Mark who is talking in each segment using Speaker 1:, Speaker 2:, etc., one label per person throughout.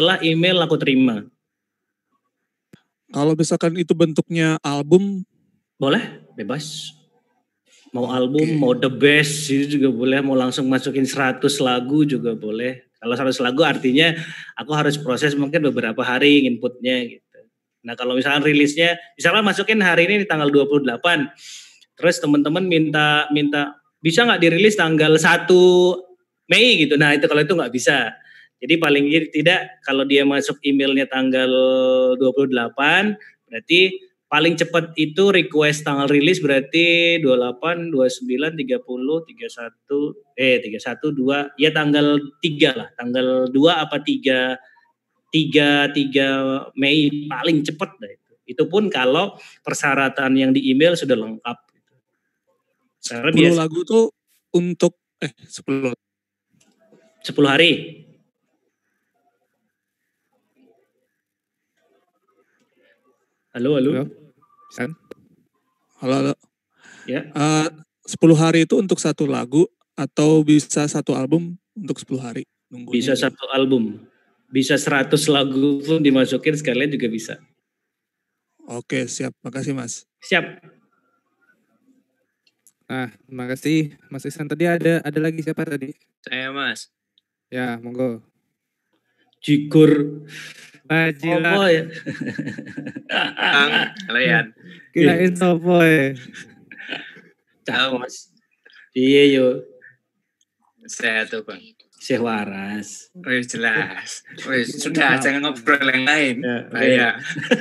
Speaker 1: setelah email aku terima.
Speaker 2: Kalau misalkan itu bentuknya album,
Speaker 1: boleh, bebas. Mau album, mau the best itu juga boleh, mau langsung masukin 100 lagu juga boleh. Kalau 100 lagu artinya aku harus proses mungkin beberapa hari inputnya gitu. Nah kalau misalkan rilisnya, misalnya masukin hari ini di tanggal 28, terus teman-teman minta bisa nggak dirilis tanggal 1 Mei gitu. Nah itu kalau itu nggak bisa. Jadi paling tidak kalau dia masuk emailnya tanggal 28, berarti paling cepat itu request tanggal rilis berarti 28, 29, 30, 31, 2, ya tanggal 3 lah. Tanggal 2 apa 3 Mei paling cepat dah itu. Itu pun kalau persyaratan yang di email sudah lengkap.
Speaker 2: 10 lagu tuh untuk 10
Speaker 1: hari. Halo.
Speaker 2: San? Halo.
Speaker 1: Ya.
Speaker 2: 10 hari itu untuk satu lagu atau bisa satu album untuk 10 hari?
Speaker 1: Bisa satu album. Bisa 100 lagu pun dimasukin sekalian juga bisa.
Speaker 2: Oke, siap. Makasih, Mas.
Speaker 1: Siap.
Speaker 3: Nah, makasih Mas Ihsan. Tadi ada lagi siapa tadi?
Speaker 4: Saya, Mas.
Speaker 3: Ya, monggo.
Speaker 1: Jigur.
Speaker 3: Apa
Speaker 1: ya?
Speaker 4: Kalian.
Speaker 3: Kirain sopo ya?
Speaker 1: Tahu Mas. Iya yo.
Speaker 4: Saya tuh Bang.
Speaker 1: Syekh Waras.
Speaker 4: Jelas. Sudah jangan ngobrol yang lain.
Speaker 1: Ya.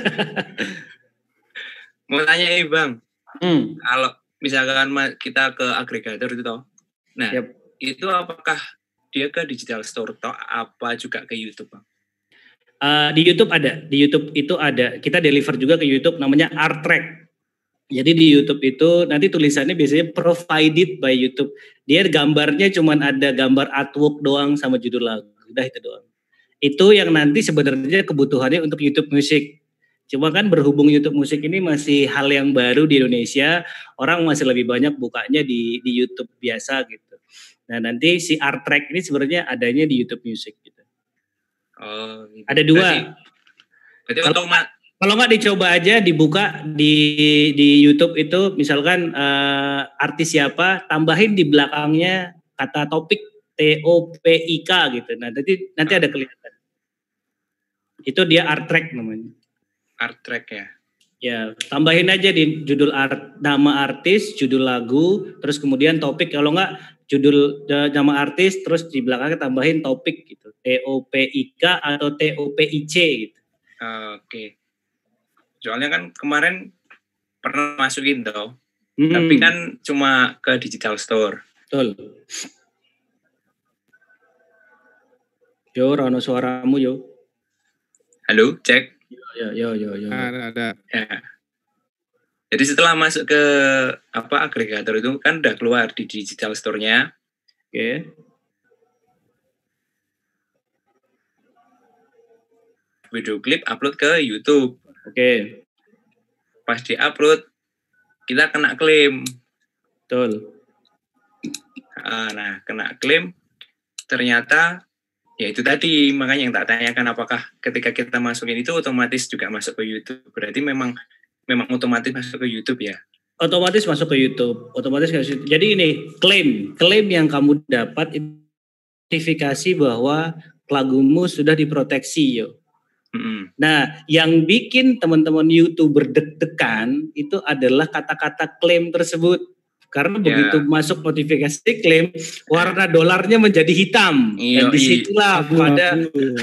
Speaker 4: Mau tanya nih Bang. Kalau misalkan kita ke agregator itu toh. Nah, itu apakah dia ke digital store atau apa juga ke YouTube Bang?
Speaker 1: Di YouTube ada, di YouTube itu ada. Kita deliver juga ke YouTube namanya Art Track. Jadi di YouTube itu nanti tulisannya biasanya provided by YouTube. Dia gambarnya cuman ada gambar artwork doang sama judul lagu. Udah itu doang. Itu yang nanti sebenarnya kebutuhannya untuk YouTube Music. Cuma kan berhubung YouTube Music ini masih hal yang baru di Indonesia, orang masih lebih banyak bukanya di YouTube biasa gitu. Nah nanti si Art Track ini sebenarnya adanya di YouTube Music gitu.
Speaker 4: Oh, gitu.
Speaker 1: Ada 2.
Speaker 4: Berarti
Speaker 1: kalau nggak dicoba aja dibuka di YouTube itu misalkan artis siapa, tambahin di belakangnya kata topik TOPIK gitu. Nah nanti ada kelihatan. Itu dia Art Track namanya.
Speaker 4: Art Track ya.
Speaker 1: Ya, tambahin aja di judul nama artis, judul lagu, terus kemudian topik. Kalau nggak judul nama artis, terus di belakangnya tambahin topik gitu. TOPIK atau TOPIC gitu.
Speaker 4: Oke. Soalnya kan kemarin pernah masukin toh. Tapi kan cuma ke digital store.
Speaker 1: Betul. Yo, Rano suaramu yo.
Speaker 4: Halo, cek.
Speaker 1: Yo.
Speaker 3: Ada.
Speaker 4: Ya. Jadi setelah masuk ke agregator itu kan udah keluar di digital store-nya.
Speaker 1: Oke.
Speaker 4: Video klip upload ke YouTube.
Speaker 1: Oke.
Speaker 4: Pas di-upload kita kena klaim.
Speaker 1: Betul.
Speaker 4: Nah, kena klaim ternyata ya itu tadi makanya yang tak tanyakan apakah ketika kita masukin itu otomatis juga masuk ke YouTube. Berarti memang otomatis masuk ke YouTube ya.
Speaker 1: Otomatis masuk ke YouTube. Jadi ini klaim yang kamu dapat identifikasi bahwa lagumu sudah diproteksi yo. Nah, yang bikin teman-teman YouTuber deg-degan itu adalah kata-kata klaim tersebut. Karena begitu masuk notifikasi klaim, warna dolarnya menjadi hitam. Dan disitulah pada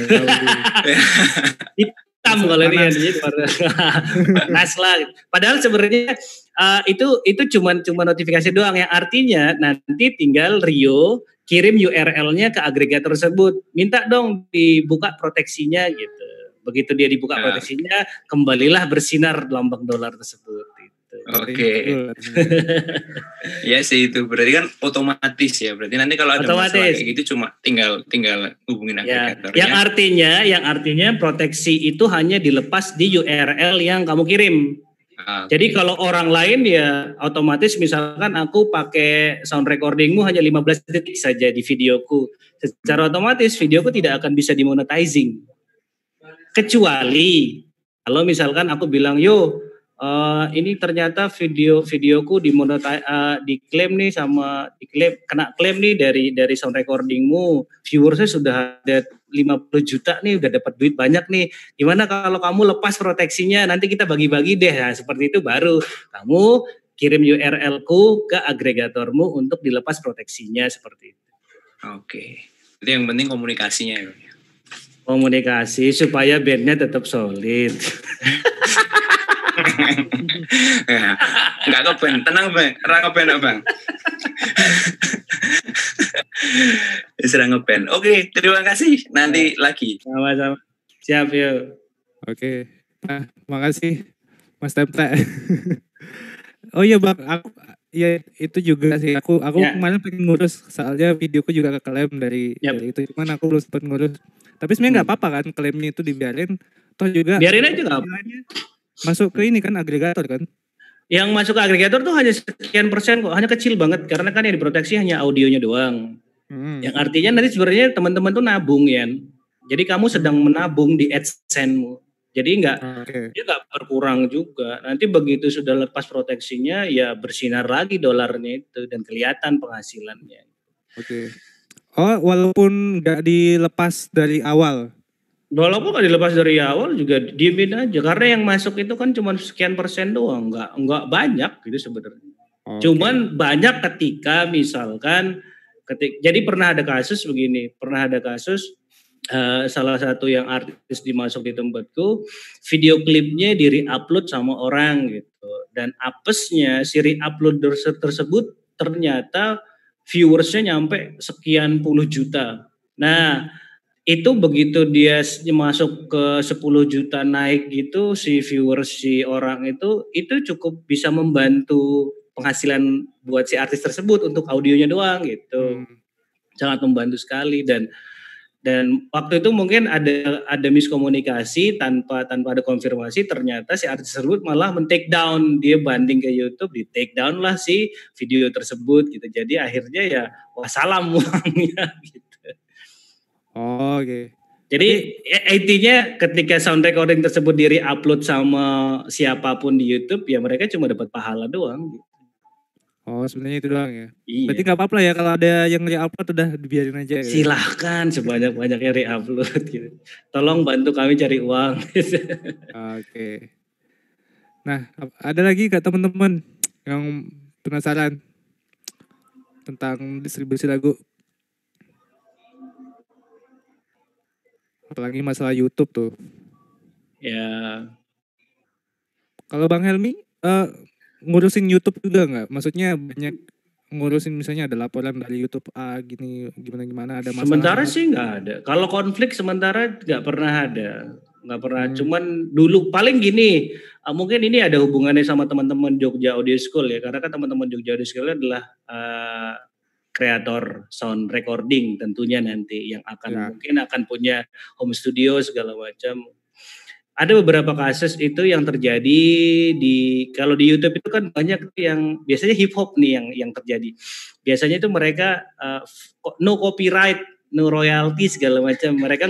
Speaker 1: hitam kalau ini ya, panas lah. Padahal sebenarnya itu cuma notifikasi doang. Yang artinya nanti tinggal Rio kirim URL-nya ke agregator tersebut. Minta dong dibuka proteksinya gitu. Begitu dia dibuka proteksinya, kembalilah bersinar lambang dolar tersebut. Gitu.
Speaker 4: Oke. Ya sih itu berarti kan otomatis ya. Berarti nanti kalau ada masalah kayak gitu cuma tinggal hubungin agregatornya.
Speaker 1: Yang artinya proteksi itu hanya dilepas di URL yang kamu kirim. Jadi kalau orang lain ya otomatis misalkan aku pakai sound recordingmu hanya 15 detik saja di videoku. Secara otomatis videoku tidak akan bisa dimonetizing. Kecuali kalau misalkan aku bilang, yo ini ternyata videoku diklaim nih kena klaim nih dari sound recordingmu, viewersnya sudah ada 50 juta nih, udah dapat duit banyak nih. Gimana kalau kamu lepas proteksinya, nanti kita bagi-bagi deh. Nah, seperti itu baru kamu kirim URL-ku ke agregatormu untuk dilepas proteksinya seperti itu.
Speaker 4: Oke. Jadi yang penting komunikasinya ya.
Speaker 1: Komunikasi supaya bandnya tetap solid.
Speaker 4: Enggak keben, tenang Bang, ora keben Bang. Serang ngeband. Oke, terima kasih. Nanti lagi.
Speaker 1: Sama-sama. Siap yuk.
Speaker 3: Oke. Nah, makasih Mas Tempe. Oh iya Bang, aku ya itu juga sih. Aku
Speaker 1: Ya.
Speaker 3: kemarin pengen ngurus soalnya videoku juga keklaim dari itu. Cuman aku belum sempat ngurus. Tapi sebenarnya nggak apa-apa kan klaimnya itu dibiarin. Toh juga
Speaker 1: Biarin aja nggak apa.
Speaker 3: Masuk ke ini kan agregator kan.
Speaker 1: Yang masuk ke agregator tuh hanya sekian persen kok, hanya kecil banget karena kan yang diproteksi hanya audionya doang. Yang artinya nanti sebenarnya teman-teman tuh nabung ya. Jadi kamu sedang menabung di AdSense-mu. Jadi dia nggak berkurang juga. Nanti begitu sudah lepas proteksinya ya bersinar lagi dolarnya itu dan kelihatan penghasilannya.
Speaker 3: Oke. Oh, walaupun nggak dilepas dari awal.
Speaker 1: Walaupun nggak dilepas dari awal juga diemin aja karena yang masuk itu kan cuma sekian persen doang, nggak banyak gitu sebenarnya. Okay. Cuman banyak ketika misalkan jadi pernah ada kasus begini, salah satu yang artis dimasuk di tempatku, video klipnya di-re-upload sama orang gitu, dan apesnya si re-upload tersebut ternyata viewersnya nyampe sekian puluh juta. Nah itu begitu dia masuk ke 10 juta naik gitu si viewers si orang itu cukup bisa membantu penghasilan buat si artis tersebut untuk audionya doang gitu. Sangat membantu sekali dan waktu itu mungkin ada miskomunikasi tanpa ada konfirmasi, ternyata si artis tersebut malah men-take down, dia banding ke YouTube, di take down lah si video tersebut gitu. Jadi akhirnya ya wassalam uangnya gitu.
Speaker 3: Oh, oke.
Speaker 1: Jadi intinya ketika sound recording tersebut di-re-upload sama siapapun di YouTube ya mereka cuma dapat pahala doang.
Speaker 3: Oh sebenarnya itu doang ya.
Speaker 1: Iya.
Speaker 3: Berarti nggak apa-apa ya kalau ada yang re-upload udah dibiarin aja. Gitu.
Speaker 1: Silahkan sebanyak-banyaknya re-upload gitu. Tolong bantu kami cari uang.
Speaker 3: Oke. Nah ada lagi gak teman-teman yang penasaran tentang distribusi lagu? Apalagi masalah YouTube tuh.
Speaker 1: Ya.
Speaker 3: Kalau Bang Helmi ngurusin YouTube juga nggak? Maksudnya banyak ngurusin misalnya ada laporan dari YouTube gimana ada masalah?
Speaker 1: Sementara sih nggak ada. Kalau konflik sementara nggak pernah ada. Nggak pernah. Cuman dulu paling gini. Mungkin ini ada hubungannya sama teman-teman Jogja Audio School ya. Karena kan teman-teman Jogja Audio School adalah kreator sound recording tentunya nanti yang mungkin akan punya home studio segala macam. Ada beberapa kasus itu yang terjadi kalau di YouTube itu kan banyak yang biasanya hip hop nih yang terjadi. Biasanya itu mereka no copyright, no royalty segala macam. Mereka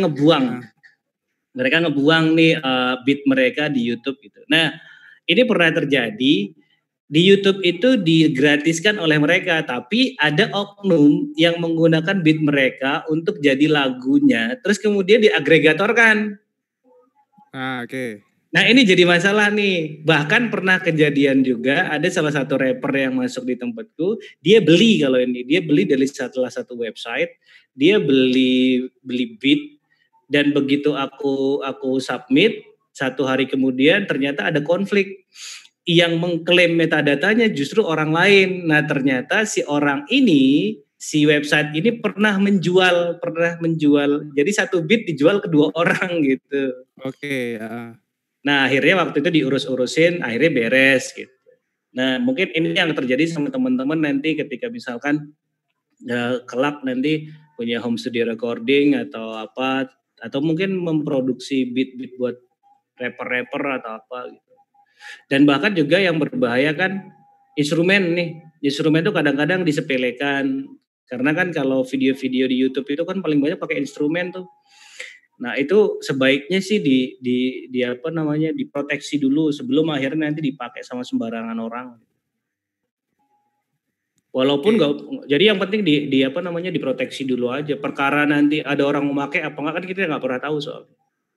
Speaker 1: ngebuang nih beat mereka di YouTube gitu. Nah, ini pernah terjadi. Di YouTube itu digratiskan oleh mereka, tapi ada oknum yang menggunakan beat mereka untuk jadi lagunya, terus kemudian diagregatorkan.
Speaker 3: Oke.
Speaker 1: Nah ini jadi masalah nih. Bahkan pernah kejadian juga ada salah satu rapper yang masuk di tempatku, dia beli dari salah satu website, dia beli beat dan begitu aku submit 1 hari kemudian ternyata ada konflik. Yang mengklaim metadatanya justru orang lain. Nah ternyata si website ini pernah menjual. Jadi 1 beat dijual ke 2 orang gitu.
Speaker 3: Oke.
Speaker 1: Nah akhirnya waktu itu diurus-urusin, akhirnya beres gitu. Nah mungkin ini yang terjadi sama teman-teman nanti ketika misalkan kelak nanti punya home studio recording atau apa, atau mungkin memproduksi beat-beat buat rapper-rapper atau apa gitu. Dan bahkan juga yang berbahaya kan instrumen itu kadang-kadang disepelekan karena kan kalau video-video di YouTube itu kan paling banyak pakai instrumen tuh. Nah itu sebaiknya sih di apa namanya diproteksi dulu sebelum akhirnya nanti dipakai sama sembarangan orang. Walaupun nggak, jadi yang penting di apa namanya diproteksi dulu aja. Perkara nanti ada orang memakai apa enggak kan kita nggak pernah tahu soalnya.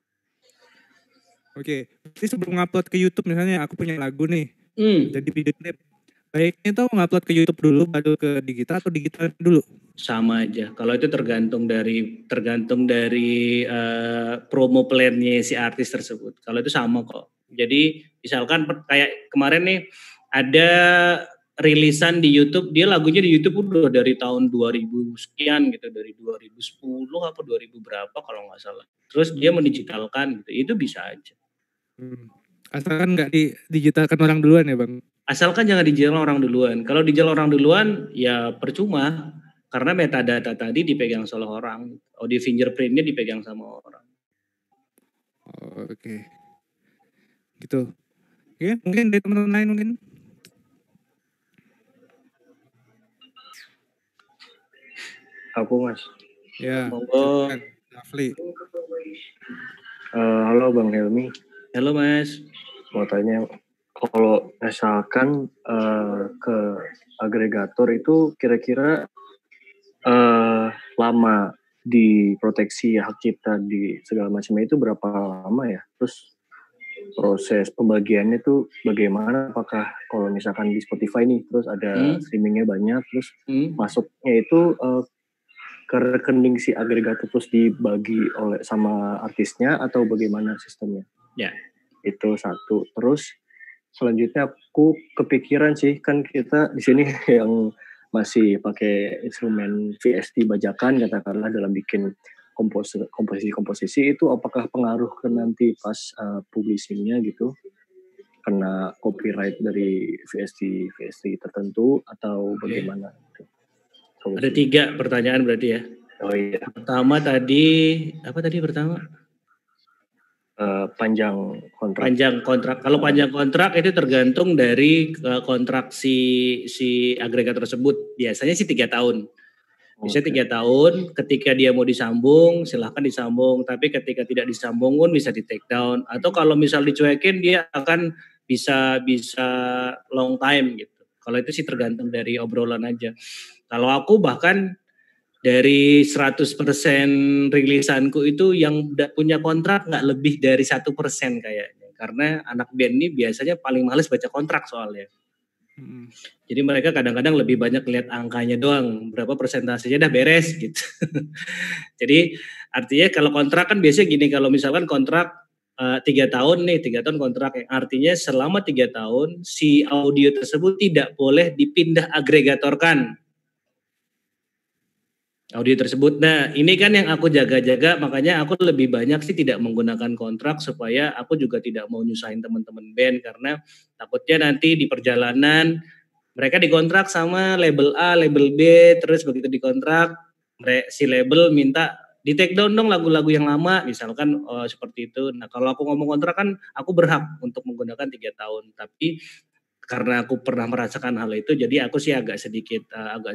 Speaker 3: Oke, jadi sebelum ngupload ke YouTube misalnya aku punya lagu nih, jadi video klip. Baiknya tuh ngupload ke YouTube dulu baru ke digital atau digital dulu?
Speaker 1: Sama aja. Kalau itu tergantung dari promo plan-nya si artis tersebut. Kalau itu sama kok. Jadi misalkan kayak kemarin nih ada rilisan di YouTube, dia lagunya di YouTube udah dari tahun 2000 sekian gitu, dari 2010 apa 2000 berapa kalau nggak salah. Terus dia mendigitalkan gitu, itu bisa aja.
Speaker 3: Asalkan nggak digitalkan orang duluan ya Bang?
Speaker 1: Asalkan jangan digital orang duluan. Kalau digital orang duluan ya percuma. Karena metadata tadi dipegang oleh orang, audio fingerprintnya dipegang sama orang.
Speaker 3: Oke. Gitu. Oke, mungkin dari teman-teman lain mungkin.
Speaker 5: Aku Mas.
Speaker 3: Ya.
Speaker 1: Monggo.
Speaker 3: Lovely.
Speaker 5: Halo Bang Helmi.
Speaker 1: Halo Mas.
Speaker 5: Mau tanya, kalau misalkan ke agregator itu kira-kira lama diproteksi hak cipta di segala macamnya itu berapa lama ya? Terus proses pembagiannya tuh bagaimana? Apakah kalau misalkan di Spotify nih terus ada streamingnya banyak, terus masuknya itu ke rekening si agregator terus dibagi oleh sama artisnya atau bagaimana sistemnya?
Speaker 1: Ya.
Speaker 5: Itu satu. Terus selanjutnya aku kepikiran sih, kan kita di sini yang masih pakai instrumen VST bajakan katakanlah dalam bikin komposisi itu, apakah pengaruh ke nanti pas publishingnya gitu kena copyright dari VST tertentu atau bagaimana?
Speaker 1: Ada 3 pertanyaan berarti ya.
Speaker 5: Oh iya.
Speaker 1: Pertama tadi apa tadi pertama?
Speaker 5: Panjang kontrak.
Speaker 1: Panjang kontrak. Kalau panjang kontrak itu tergantung dari kontrak si agregator tersebut. Biasanya sih 3 tahun. Bisa 3 tahun. Ketika dia mau disambung, silahkan disambung. Tapi ketika tidak disambung pun bisa di take down. Atau kalau misal dicuekin, dia akan bisa long time gitu. Kalau itu sih tergantung dari obrolan aja. Kalau aku bahkan dari 100% rilisanku itu yang punya kontrak nggak lebih dari 1% kayaknya. Karena anak band ini biasanya paling males baca kontrak soalnya. Jadi mereka kadang-kadang lebih banyak lihat angkanya doang, berapa persentasenya dah beres gitu. Jadi artinya kalau kontrak kan biasanya gini, kalau misalkan kontrak 3 tahun nih, 3 tahun kontrak, yang artinya selama 3 tahun si audio tersebut tidak boleh dipindah agregatorkan. Audio tersebut. Nah, ini kan yang aku jaga-jaga, makanya aku lebih banyak sih tidak menggunakan kontrak supaya aku juga tidak mau nyusahin teman-teman band, karena takutnya nanti di perjalanan mereka dikontrak sama label A, label B, terus begitu dikontrak si label minta di take down dong lagu-lagu yang lama, misalkan seperti itu. Nah, kalau aku ngomong kontrak kan aku berhak untuk menggunakan 3 tahun, tapi karena aku pernah merasakan hal itu, jadi aku sih agak sedikit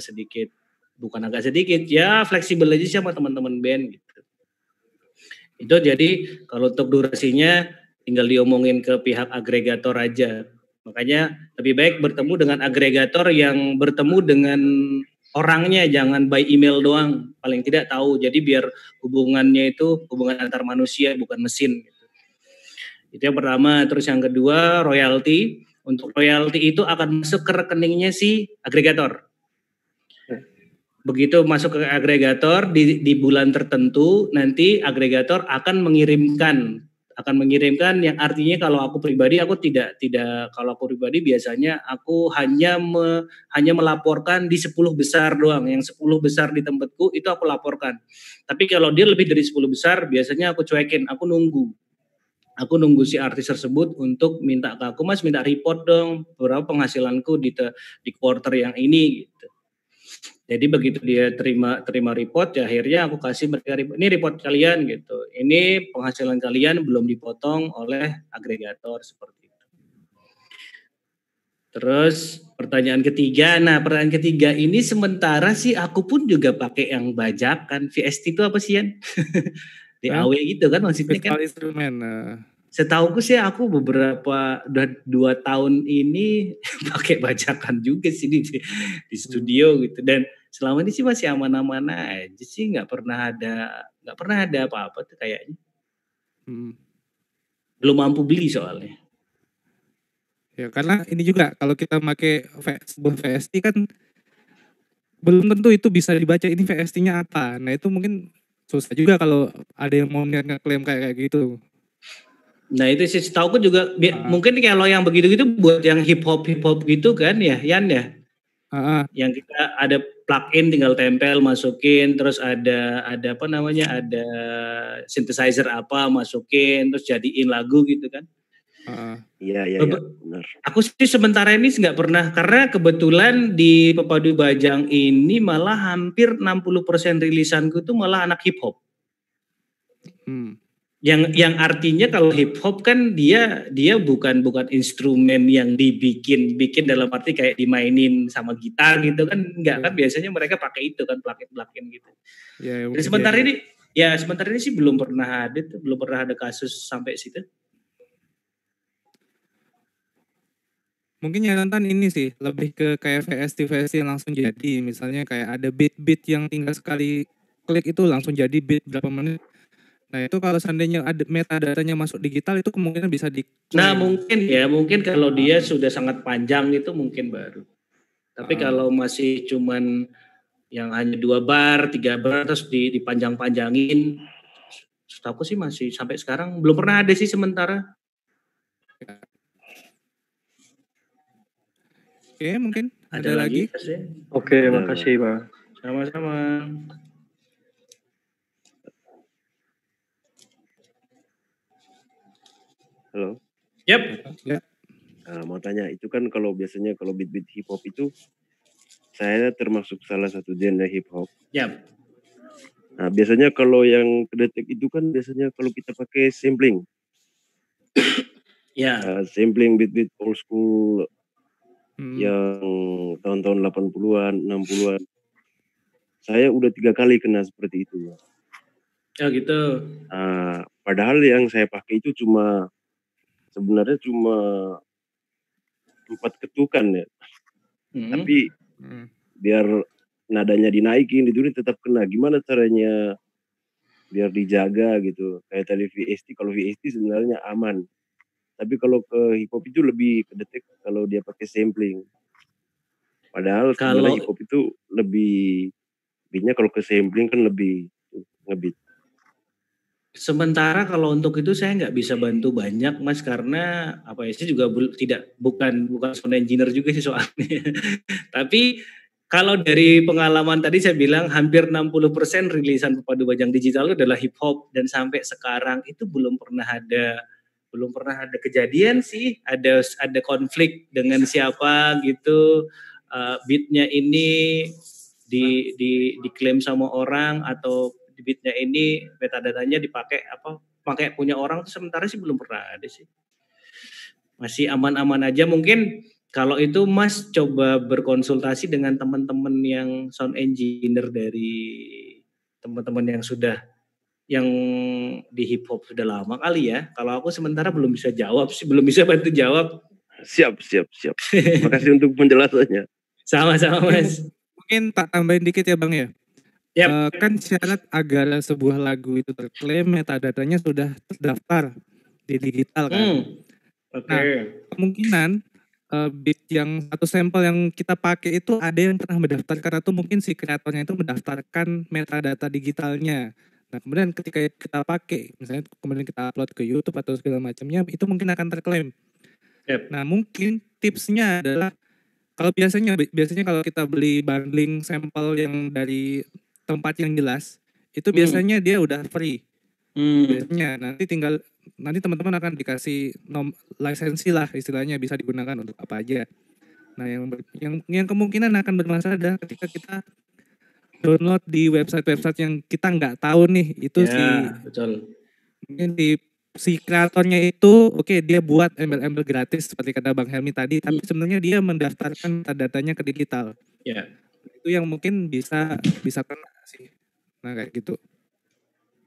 Speaker 1: ya fleksibel aja sih sama teman-teman band gitu. Itu jadi kalau untuk durasinya tinggal diomongin ke pihak agregator aja. Makanya lebih baik bertemu dengan agregator yang bertemu dengan orangnya, jangan by email doang. Paling tidak tahu. Jadi biar hubungannya itu hubungan antar manusia bukan mesin gitu. Itu yang pertama. Terus yang kedua, royalti. Untuk royalti itu akan masuk ke rekeningnya si agregator. Begitu masuk ke agregator di bulan tertentu, nanti agregator akan mengirimkan yang artinya kalau aku pribadi kalau aku pribadi biasanya aku hanya melaporkan di 10 besar doang. Yang 10 besar di tempatku itu aku laporkan. Tapi kalau dia lebih dari 10 besar biasanya aku cuekin, aku nunggu si artis tersebut untuk minta ke aku, Mas minta report dong berapa penghasilanku di quarter yang ini gitu. Jadi begitu dia terima report, ya akhirnya aku kasih mereka report, ini report kalian gitu. Ini penghasilan kalian belum dipotong oleh agregator seperti itu. Terus pertanyaan ketiga ini sementara sih aku pun juga pakai yang bajakan. VST itu apa sih Yan? DAW gitu kan maksudnya kan.
Speaker 3: Virtual instrument.
Speaker 1: Setauku sih aku udah 2 tahun ini pakai bajakan juga sih di studio gitu, dan selama ini sih masih aman-aman aja sih, nggak pernah ada apa-apa tuh kayaknya. Belum mampu beli soalnya.
Speaker 3: Ya karena ini juga kalau kita pakai sebuah VST kan belum tentu itu bisa dibaca ini VST-nya apa. Nah itu mungkin susah juga kalau ada yang mau ngeklaim kayak gitu.
Speaker 1: Nah itu sih setahu aku juga mungkin kalau yang begitu-gitu buat yang hip hop gitu kan ya, Yan ya. Yang kita ada plugin tinggal tempel masukin, terus ada apa namanya, ada synthesizer apa masukin, terus jadiin lagu gitu kan.
Speaker 6: Iya benar.
Speaker 1: Aku sih sementara ini nggak pernah, karena kebetulan di Pepadu Bajang ini malah hampir 60% rilisanku itu malah anak hip hop. Yang artinya kalau hip hop kan dia bukan instrumen yang dibikin dalam arti kayak dimainin sama gitar gitu kan, enggak kan, biasanya mereka pakai itu kan, plugin gitu. Dan sementara ini sih belum pernah ada kasus sampai situ.
Speaker 3: Mungkin yang nonton ini sih lebih ke kayak VST yang langsung jadi, misalnya kayak ada beat yang tinggal sekali klik itu langsung jadi beat berapa menit. Nah itu kalau seandainya ada metadatanya masuk digital itu kemungkinan bisa
Speaker 1: Nah mungkin kalau dia sudah sangat panjang itu mungkin baru. Tapi kalau masih cuman yang hanya 2 bar, 3 bar terus dipanjang-panjangin, setahu sih masih sampai sekarang belum pernah ada sih sementara.
Speaker 3: Oke, mungkin ada lagi.
Speaker 5: Oke, makasih Pak.
Speaker 1: Sama-sama.
Speaker 6: Halo.
Speaker 1: Yap.
Speaker 3: Ya.
Speaker 6: Mau tanya, itu kan kalau biasanya kalau beat hip hop itu saya termasuk salah satu genre hip hop.
Speaker 1: Yap.
Speaker 6: Nah, biasanya kalau yang kedetek itu kan biasanya kalau kita pakai sampling.
Speaker 1: Ya.
Speaker 6: Sampling beat old school yang tahun-tahun 80-an, 60-an. Saya udah 3 kali kena seperti itu.
Speaker 1: Ya gitu.
Speaker 6: Padahal yang saya pakai itu sebenarnya cuma 4 ketukan ya. Tapi biar nadanya dinaikin, diturunin tetap kena. Gimana caranya biar dijaga gitu. Kayak tadi VST, kalau VST sebenarnya aman. Tapi kalau ke hip hop itu lebih kedetek kalau dia pakai sampling. Padahal sebenarnya hip hop itu lebih beatnya kalau ke sampling kan lebih ngebeat.
Speaker 1: Sementara kalau untuk itu saya nggak bisa bantu banyak Mas, karena apa ya, saya juga bukan sound engineer juga sih soalnya. Tapi kalau dari pengalaman tadi saya bilang hampir 60% rilisan Pepadu Bajang digital itu adalah hip hop, dan sampai sekarang itu belum pernah ada kejadian sih ada konflik dengan siapa gitu, beatnya ini diklaim sama orang atau beatnya ini metadatanya pakai punya orang tuh, sementara sih belum pernah ada sih. Masih aman-aman aja. Mungkin kalau itu Mas coba berkonsultasi dengan teman-teman yang sound engineer dari teman-teman yang di hip hop sudah lama kali ya. Kalau aku sementara belum bisa bantu jawab.
Speaker 6: Siap. Makasih untuk penjelasannya.
Speaker 1: Sama-sama Mas.
Speaker 3: Mungkin tak tambahin dikit ya Bang ya. Yep. Kan syarat agar sebuah lagu itu terklaim metadatanya sudah terdaftar di digital kan. Nah, kemungkinan beat yang satu sampel yang kita pakai itu ada yang pernah mendaftarkan, atau mungkin si kreatornya itu mendaftarkan metadata digitalnya. Nah, kemudian ketika kita pakai, misalnya kemudian kita upload ke YouTube atau segala macamnya, itu mungkin akan terklaim.
Speaker 1: Yep.
Speaker 3: Nah, mungkin tipsnya adalah kalau biasanya kalau kita beli bundling sampel yang dari tempat yang jelas, itu biasanya dia udah free. Biasanya nanti teman-teman akan dikasih lisensi lah istilahnya, bisa digunakan untuk apa aja. Nah, yang kemungkinan akan bermasalah adalah ketika kita download di website yang kita nggak tahu nih itu
Speaker 1: betul.
Speaker 3: Mungkin si kreatornya itu dia buat embel-embel gratis seperti kata Bang Helmi tadi, tapi sebenarnya dia mendaftarkan datanya ke digital.
Speaker 1: Ya.
Speaker 3: Itu yang mungkin bisa kena sih. Nah kayak gitu.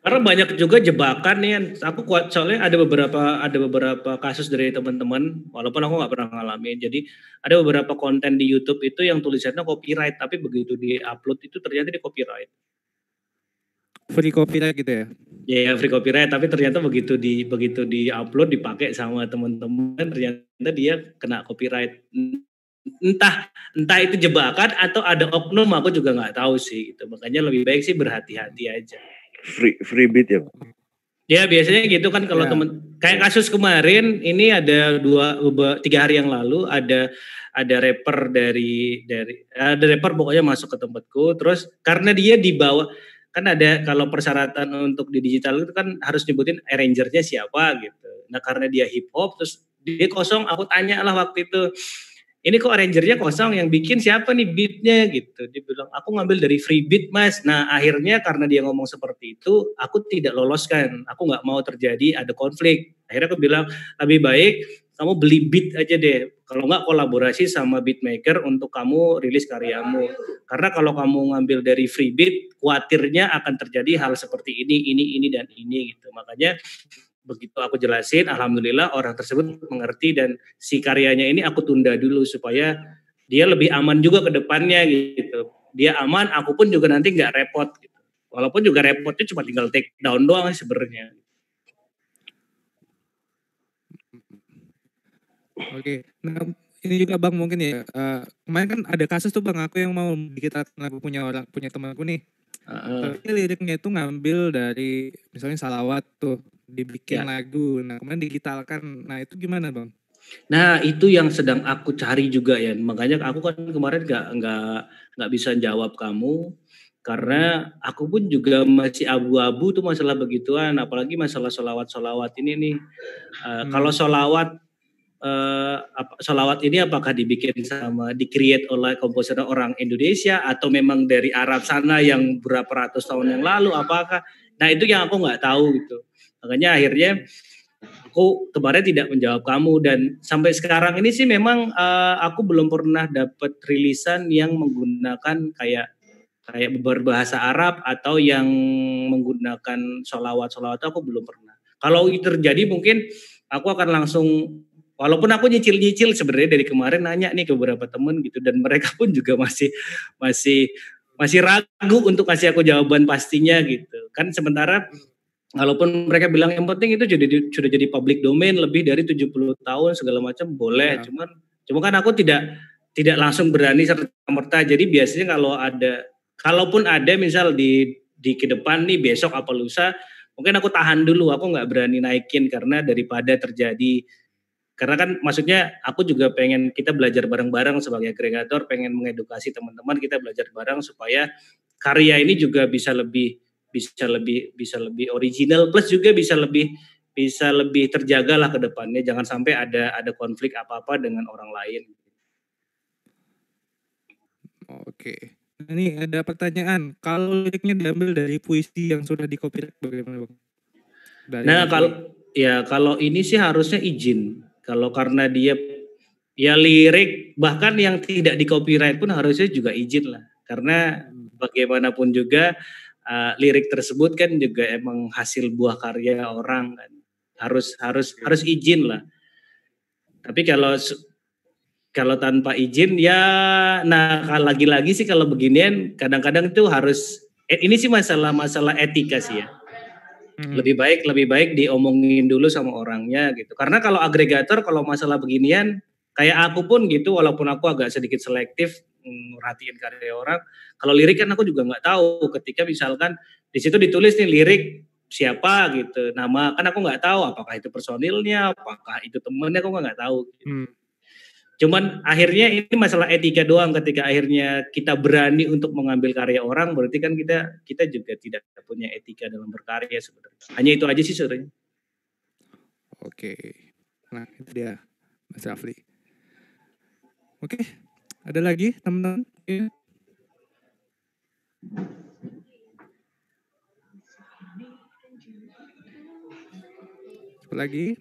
Speaker 1: Karena banyak juga jebakan nih. Aku kuat soalnya ada beberapa kasus dari teman-teman, walaupun aku nggak pernah ngalamin. Jadi ada beberapa konten di YouTube itu yang tulisannya copyright, tapi begitu di-upload itu ternyata di copyright.
Speaker 3: Free copyright gitu ya?
Speaker 1: Ya free copyright, tapi ternyata begitu di-upload dipakai sama teman-teman, ternyata dia kena copyright. Entah itu jebakan atau ada oknum, aku juga nggak tahu sih. Gitu. Makanya lebih baik sih berhati-hati aja.
Speaker 6: Free beat ya?
Speaker 1: Ya biasanya gitu kan kalau kayak kasus kemarin ini ada 3 hari yang lalu ada rapper dari ada rapper pokoknya masuk ke tempatku, terus karena dia dibawa kan ada kalau persyaratan untuk di digital itu kan harus nyebutin arrangernya siapa gitu. Nah karena dia hip hop terus dia kosong, aku tanya lah waktu itu, ini kok arrangernya kosong, yang bikin siapa nih beatnya gitu. Dia bilang, aku ngambil dari free beat mas. Nah akhirnya karena dia ngomong seperti itu, aku tidak loloskan. Aku nggak mau terjadi ada konflik. Akhirnya aku bilang, lebih baik kamu beli beat aja deh. Kalau nggak kolaborasi sama beatmaker untuk kamu rilis karyamu. Karena kalau kamu ngambil dari free beat, khawatirnya akan terjadi hal seperti ini, dan ini gitu. Makanya begitu aku jelasin, alhamdulillah orang tersebut mengerti dan si karyanya ini aku tunda dulu supaya dia lebih aman juga ke depannya gitu. Dia aman, aku pun juga nanti nggak repot gitu. Walaupun juga repotnya cuma tinggal take down doang sebenarnya.
Speaker 3: Oke, nah ini juga Bang mungkin ya, kemarin kan ada kasus tuh Bang, aku yang mau bikin lagu punya temanku nih. Tapi liriknya itu ngambil dari misalnya salawat tuh, dibikin lagu. Nah kemudian digitalkan. Nah itu gimana Bang?
Speaker 1: Nah itu yang sedang aku cari juga ya. Makanya aku kan kemarin nggak bisa jawab kamu karena aku pun juga masih abu-abu tuh masalah begituan. Apalagi masalah solawat ini nih. Kalau solawat ini apakah dibikin di-create oleh komposer orang Indonesia atau memang dari Arab sana yang berapa ratus tahun yang lalu, apakah? Nah itu yang aku nggak tahu gitu. Makanya akhirnya aku kemarin tidak menjawab kamu dan sampai sekarang ini sih memang aku belum pernah dapat rilisan yang menggunakan kayak berbahasa Arab atau yang menggunakan solawat aku belum pernah. Kalau itu terjadi mungkin aku akan langsung, walaupun aku nyicil sebenarnya dari kemarin nanya nih ke beberapa teman gitu dan mereka pun juga masih ragu untuk kasih aku jawaban pastinya gitu. Kan sementara walaupun mereka bilang yang penting itu sudah jadi public domain lebih dari 70 tahun segala macam boleh. Cuma kan aku tidak langsung berani serta-merta. Jadi biasanya kalaupun ada misal di ke depan nih besok apa lusa, mungkin aku tahan dulu. Aku nggak berani naikin karena daripada terjadi. Karena kan maksudnya aku juga pengen kita belajar bareng-bareng sebagai agregator, pengen mengedukasi teman-teman, kita belajar bareng supaya karya ini juga bisa lebih original, plus juga bisa lebih terjaga lah ke depannya. Jangan sampai ada konflik apa-apa dengan orang lain.
Speaker 3: Oke. Ini ada pertanyaan, kalau liriknya diambil dari puisi yang sudah di copyright bagaimana Bang?
Speaker 1: Kalau ini sih harusnya izin. Kalau karena dia lirik bahkan yang tidak di copyright pun harusnya juga izin lah. Karena bagaimanapun juga lirik tersebut kan juga emang hasil buah karya orang kan. Harus izin lah. Tapi kalau tanpa izin lagi-lagi sih kalau beginian kadang-kadang itu harus ini sih masalah etika sih ya. Lebih baik diomongin dulu sama orangnya gitu. Karena kalau agregator kalau masalah beginian kayak aku pun gitu, walaupun aku agak sedikit selektif merhatiin karya orang, kalau lirik kan aku juga nggak tahu ketika misalkan di situ ditulis nih lirik siapa gitu, nama kan aku nggak tahu apakah itu personilnya, apakah itu temennya, aku nggak tahu. Gitu. Cuman akhirnya ini masalah etika doang, ketika akhirnya kita berani untuk mengambil karya orang, berarti kan kita juga tidak punya etika dalam berkarya sebenarnya. Hanya itu aja sih sebenarnya.
Speaker 3: Oke, nah itu dia Mas Rafli. Oke, ada lagi teman-teman? Apa lagi?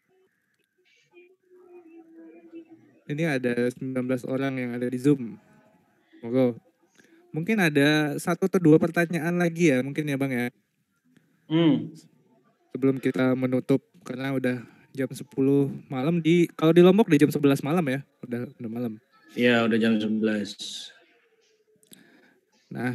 Speaker 3: Ini ada 19 orang yang ada di Zoom. Monggo. Mungkin ada 1 atau 2 pertanyaan lagi ya, mungkin ya Bang ya. Sebelum kita menutup karena udah jam 10 malam kalau di Lombok di jam 11 malam ya, udah malam.
Speaker 1: Iya, udah jam 11.
Speaker 3: Nah,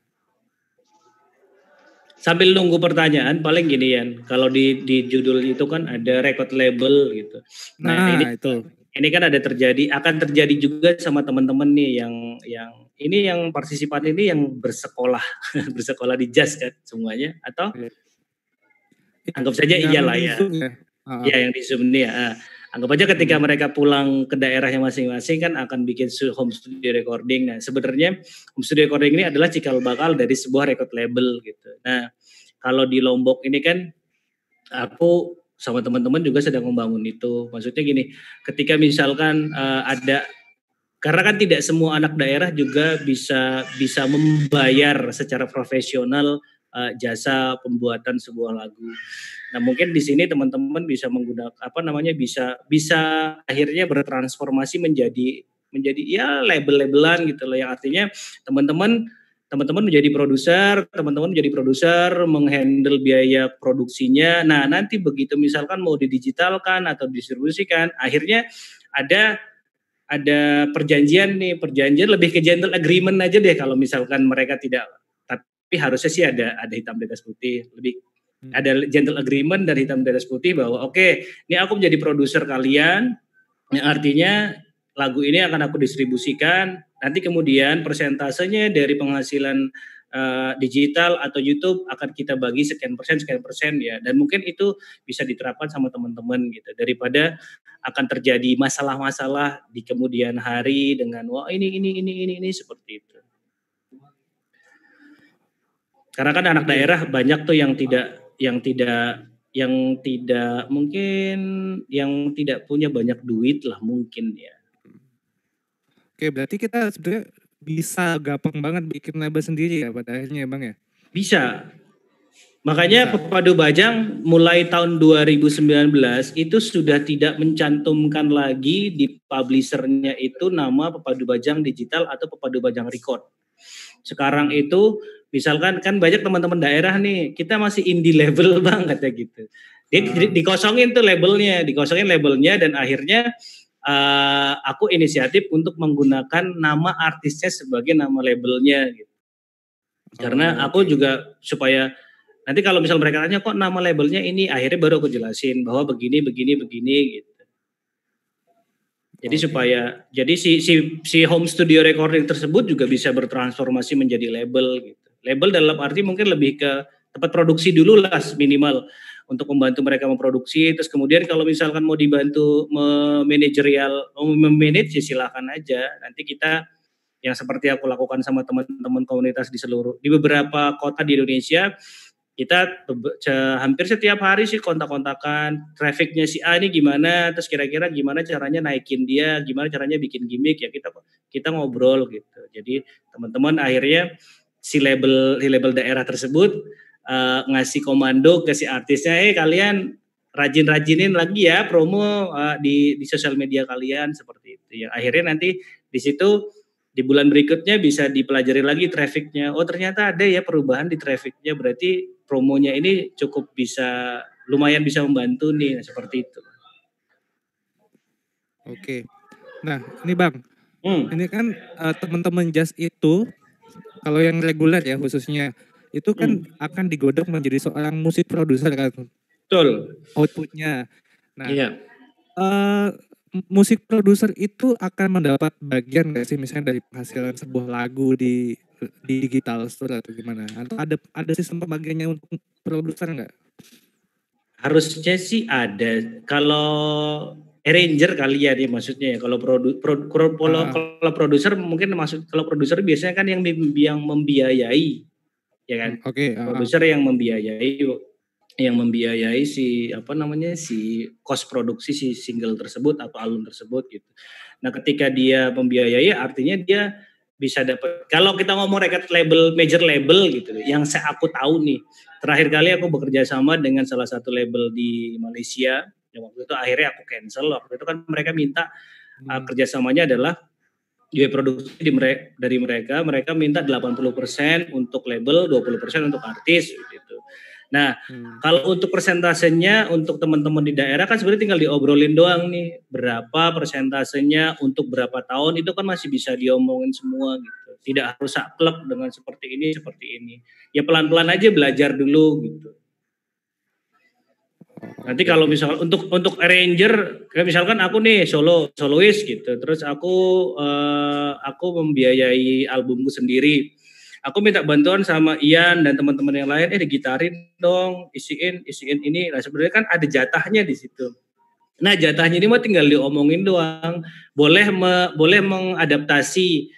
Speaker 1: sambil nunggu pertanyaan paling gini ya, kalau di judul itu kan ada record label gitu. Nah, ini kan akan terjadi juga sama teman-teman nih yang partisipan ini yang bersekolah bersekolah di jazz kan semuanya, atau anggap saja iyalah ya. Ya yang di Zoom ini ya. Anggap aja ketika mereka pulang ke daerahnya masing-masing kan akan bikin home studio recording. Nah, sebenarnya home studio recording ini adalah cikal bakal dari sebuah record label gitu. Nah, kalau di Lombok ini kan aku sama teman-teman juga sedang membangun itu. Maksudnya gini, ketika misalkan karena kan tidak semua anak daerah juga bisa membayar secara profesional jasa pembuatan sebuah lagu. Nah, mungkin di sini teman-teman bisa menggunakan bisa akhirnya bertransformasi menjadi ya label-labelan gitu loh, yang artinya teman-teman menjadi produser, menghandle biaya produksinya. Nah, nanti begitu misalkan mau didigitalkan atau didistribusikan, akhirnya ada perjanjian lebih ke gentle agreement aja deh kalau misalkan mereka tidak, tapi harusnya sih ada hitam di atas putih, lebih ada gentle agreement dari hitam di atas putih bahwa oke, ini aku menjadi produser kalian, yang artinya lagu ini akan aku distribusikan, nanti kemudian persentasenya dari penghasilan digital atau YouTube akan kita bagi sekian persen ya, dan mungkin itu bisa diterapkan sama teman-teman gitu, daripada akan terjadi masalah-masalah di kemudian hari dengan wah ini seperti itu. Karena kan anak daerah banyak tuh yang tidak mungkin yang tidak punya banyak duit lah mungkin ya.
Speaker 3: Oke, berarti kita sebenarnya bisa gampang banget bikin label sendiri ya pada akhirnya ya Bang ya?
Speaker 1: Bisa. Makanya Pepadu Bajang mulai tahun 2019 itu sudah tidak mencantumkan lagi di publishernya itu nama Pepadu Bajang Digital atau Pepadu Bajang Record. Sekarang itu misalkan kan banyak teman-teman daerah nih, kita masih indie label Bang kata gitu. Dia dikosongin labelnya dan akhirnya aku inisiatif untuk menggunakan nama artisnya sebagai nama labelnya gitu. Karena aku juga supaya nanti kalau misal mereka tanya kok nama labelnya ini, akhirnya baru aku jelasin bahwa begini gitu. Jadi jadi si home studio recording tersebut juga bisa bertransformasi menjadi label gitu. Label dalam arti mungkin lebih ke tempat produksi dulu lah minimal untuk membantu mereka memproduksi, terus kemudian kalau misalkan mau dibantu memanage ya silakan aja. Nanti kita yang seperti aku lakukan sama teman-teman komunitas di beberapa kota di Indonesia, kita hampir setiap hari sih kontak-kontakan trafficnya si A ini gimana, terus kira-kira gimana caranya naikin dia, gimana caranya bikin gimmick ya, kita ngobrol gitu. Jadi teman-teman akhirnya si label daerah tersebut ngasih komando ke si artisnya, kalian rajin-rajinin lagi ya promo di sosial media kalian seperti itu. Ya akhirnya nanti di situ di bulan berikutnya bisa dipelajari lagi trafficnya. Oh ternyata ada ya perubahan di trafficnya, berarti promonya ini cukup lumayan bisa membantu nih, seperti itu.
Speaker 3: Oke. Nah ini Bang, ini kan teman-teman jazz itu kalau yang reguler ya khususnya itu kan akan digodok menjadi seorang musik produser kan.
Speaker 1: Betul.
Speaker 3: Outputnya. Nah, iya. Musik produser itu akan mendapat bagian nggak sih misalnya dari penghasilan sebuah lagu di digital store atau gimana? Atau ada sistem pembagiannya untuk produser nggak?
Speaker 1: Harusnya sih ada. Kalau arranger kali ya dia maksudnya ya. Kalau kalau produser mungkin kalau produser biasanya kan yang membiayai, ya kan? Produser yang membiayai si cost produksi si single tersebut atau album tersebut gitu. Nah, ketika dia membiayai artinya dia bisa dapat. Kalau kita ngomong record label, major label gitu, yang aku tahu nih, terakhir kali aku bekerja sama dengan salah satu label di Malaysia. Yang waktu itu akhirnya aku cancel. Waktu itu kan mereka minta kerjasamanya adalah biaya produksi dari mereka minta 80% untuk label, 20% untuk artis gitu. Nah, kalau untuk persentasenya untuk teman-teman di daerah kan sebenarnya tinggal diobrolin doang nih. Berapa persentasenya untuk berapa tahun itu kan masih bisa diomongin semua gitu. Tidak harus saklek dengan seperti ini. Ya pelan-pelan aja belajar dulu gitu. Nanti kalau misalkan untuk arranger, kayak misalkan aku nih solois gitu, terus aku membiayai albumku sendiri. Aku minta bantuan sama Ian dan teman-teman yang lain, digitarin dong, isiin ini. Nah sebenarnya kan ada jatahnya di situ. Nah jatahnya ini mah tinggal diomongin doang. Boleh mengadaptasi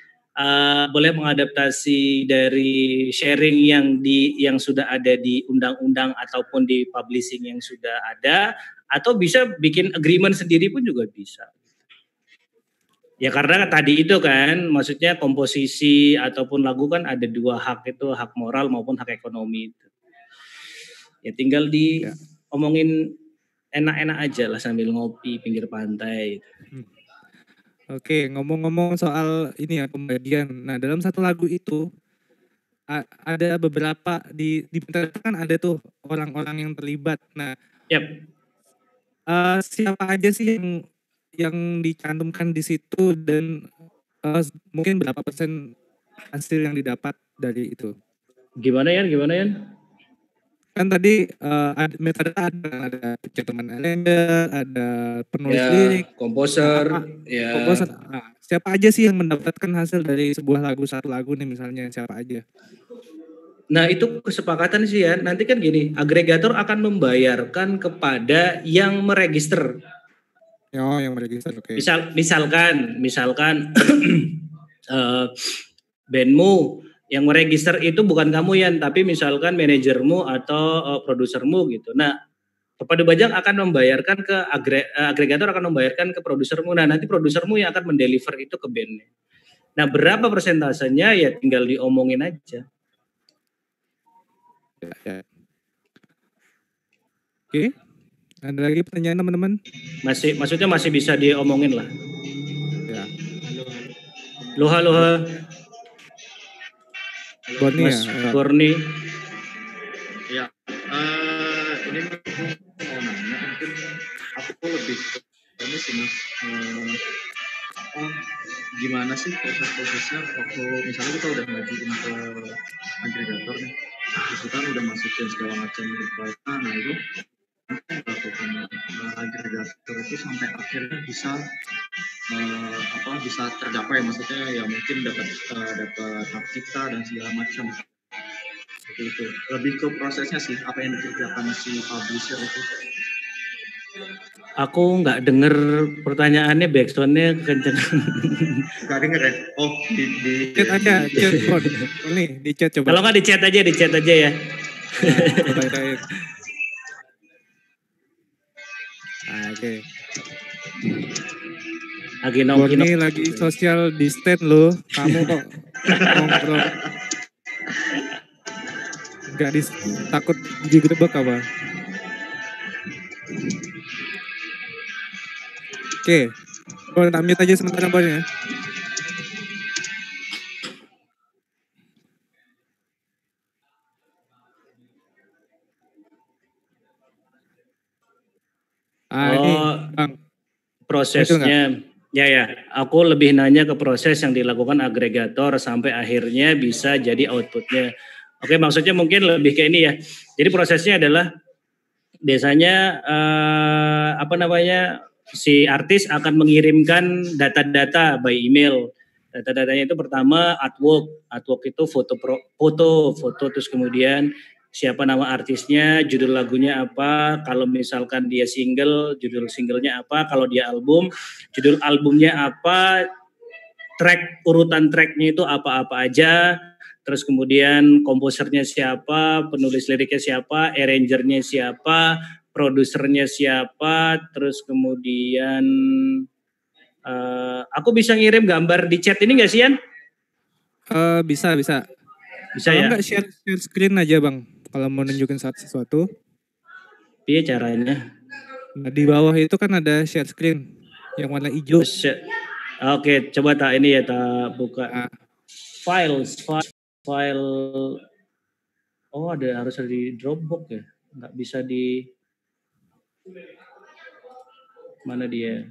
Speaker 1: dari sharing yang sudah ada di undang-undang ataupun di publishing yang sudah ada, atau bisa bikin agreement sendiri pun juga bisa. Ya karena tadi itu kan, maksudnya komposisi ataupun lagu kan ada dua hak itu, hak moral maupun hak ekonomi itu. Ya tinggal diomongin enak-enak aja lah sambil ngopi pinggir pantai.
Speaker 3: Oke, ngomong-ngomong soal ini ya pembagian. Nah dalam satu lagu itu ada beberapa di kan ada tuh orang-orang yang terlibat. Nah, siapa aja sih yang dicantumkan di situ dan mungkin berapa persen hasil yang didapat dari itu?
Speaker 1: Gimana ya?
Speaker 3: Kan tadi metadata ada pencetakan arranger, ada penulis lirik,
Speaker 1: komposer,
Speaker 3: komposer. Nah, siapa aja sih yang mendapatkan hasil dari sebuah lagu, satu lagu nih misalnya, siapa aja?
Speaker 1: Nah itu kesepakatan sih ya, nanti kan gini, agregator akan membayarkan kepada yang meregister.
Speaker 3: Oh, yang meregister, oke.
Speaker 1: Misalkan bandmu yang meregister itu bukan kamu ya, tapi misalkan manajermu atau produsermu gitu. Nah, Pepadu Bajang akan membayarkan ke agregator akan membayarkan ke produsermu. Nah, nanti produsermu yang akan mendeliver itu ke bandnya. Nah, berapa persentasenya ya tinggal diomongin aja.
Speaker 3: Ya. Oke. Ada lagi pertanyaan teman-teman?
Speaker 1: Maksudnya masih bisa diomongin lah.
Speaker 3: Ya.
Speaker 1: Loha.
Speaker 3: Borni
Speaker 1: Mas
Speaker 3: ya.
Speaker 1: Borni.
Speaker 7: Ya. Ini aku mau nanya, mungkin aku lebih ini sih Mas. Gimana sih prosesnya waktu misalnya kita udah ngajuin ke agregator nih, terus kita udah masukin segala macam data, nah itu lakukan agregator itu sampai akhirnya bisa bisa tercapai, maksudnya ya mungkin dapat hak cipta dan segala macam seperti itu. Lebih ke prosesnya sih, apa yang dikerjakan si publisher itu.
Speaker 1: Aku nggak denger pertanyaannya, backsoundnya kenceng.
Speaker 7: Nggak denger ya? Oh, di
Speaker 3: chat aja, chat bot. Nih, di chat coba.
Speaker 1: Kalau nggak di chat aja ya.
Speaker 3: Oke.
Speaker 1: Lagi
Speaker 3: lagi social distance loh. Kamu kok nongkrong. Nggak takut digerebek apa? Oke. Boleh mute aja sebentar ya. Ini Bang.
Speaker 1: Prosesnya. Ya, aku lebih nanya ke proses yang dilakukan agregator sampai akhirnya bisa jadi outputnya. Oke, maksudnya mungkin lebih ke ini ya. Jadi prosesnya adalah biasanya si artis akan mengirimkan data-data by email. Data-datanya itu pertama artwork itu foto, terus kemudian siapa nama artisnya, judul lagunya apa, kalau misalkan dia single, judul singlenya apa, kalau dia album, judul albumnya apa, urutan tracknya itu apa-apa aja, terus kemudian komposernya siapa, penulis liriknya siapa, arrangernya siapa, produsernya siapa, terus kemudian aku bisa ngirim gambar di chat ini nggak sih, Yan?
Speaker 3: Bisa
Speaker 1: kalau
Speaker 3: ya? Nggak share screen aja Bang, kalau mau nunjukin sesuatu.
Speaker 1: Iya caranya.
Speaker 3: Nah, di bawah itu kan ada share screen yang warna hijau.
Speaker 1: Oke, coba tak buka. File. Oh harus ada di Dropbox ya, nggak bisa di mana dia?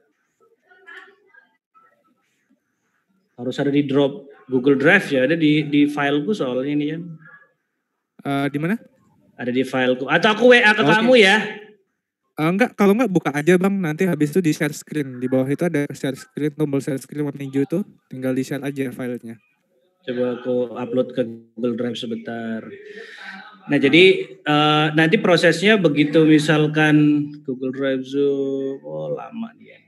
Speaker 1: Harus ada di Google Drive ya, ada di fileku soalnya ini kan.
Speaker 3: Di mana?
Speaker 1: Ada di fileku. Atau aku WA ke kamu ya?
Speaker 3: Enggak, kalau enggak buka aja Bang, nanti habis itu di share screen. Di bawah itu ada share screen, tombol share screen warna hijau tuh, tinggal di share aja filenya.
Speaker 1: Coba aku upload ke Google Drive sebentar. Nah jadi nanti prosesnya begitu misalkan Google Drive Zoom, lama dia.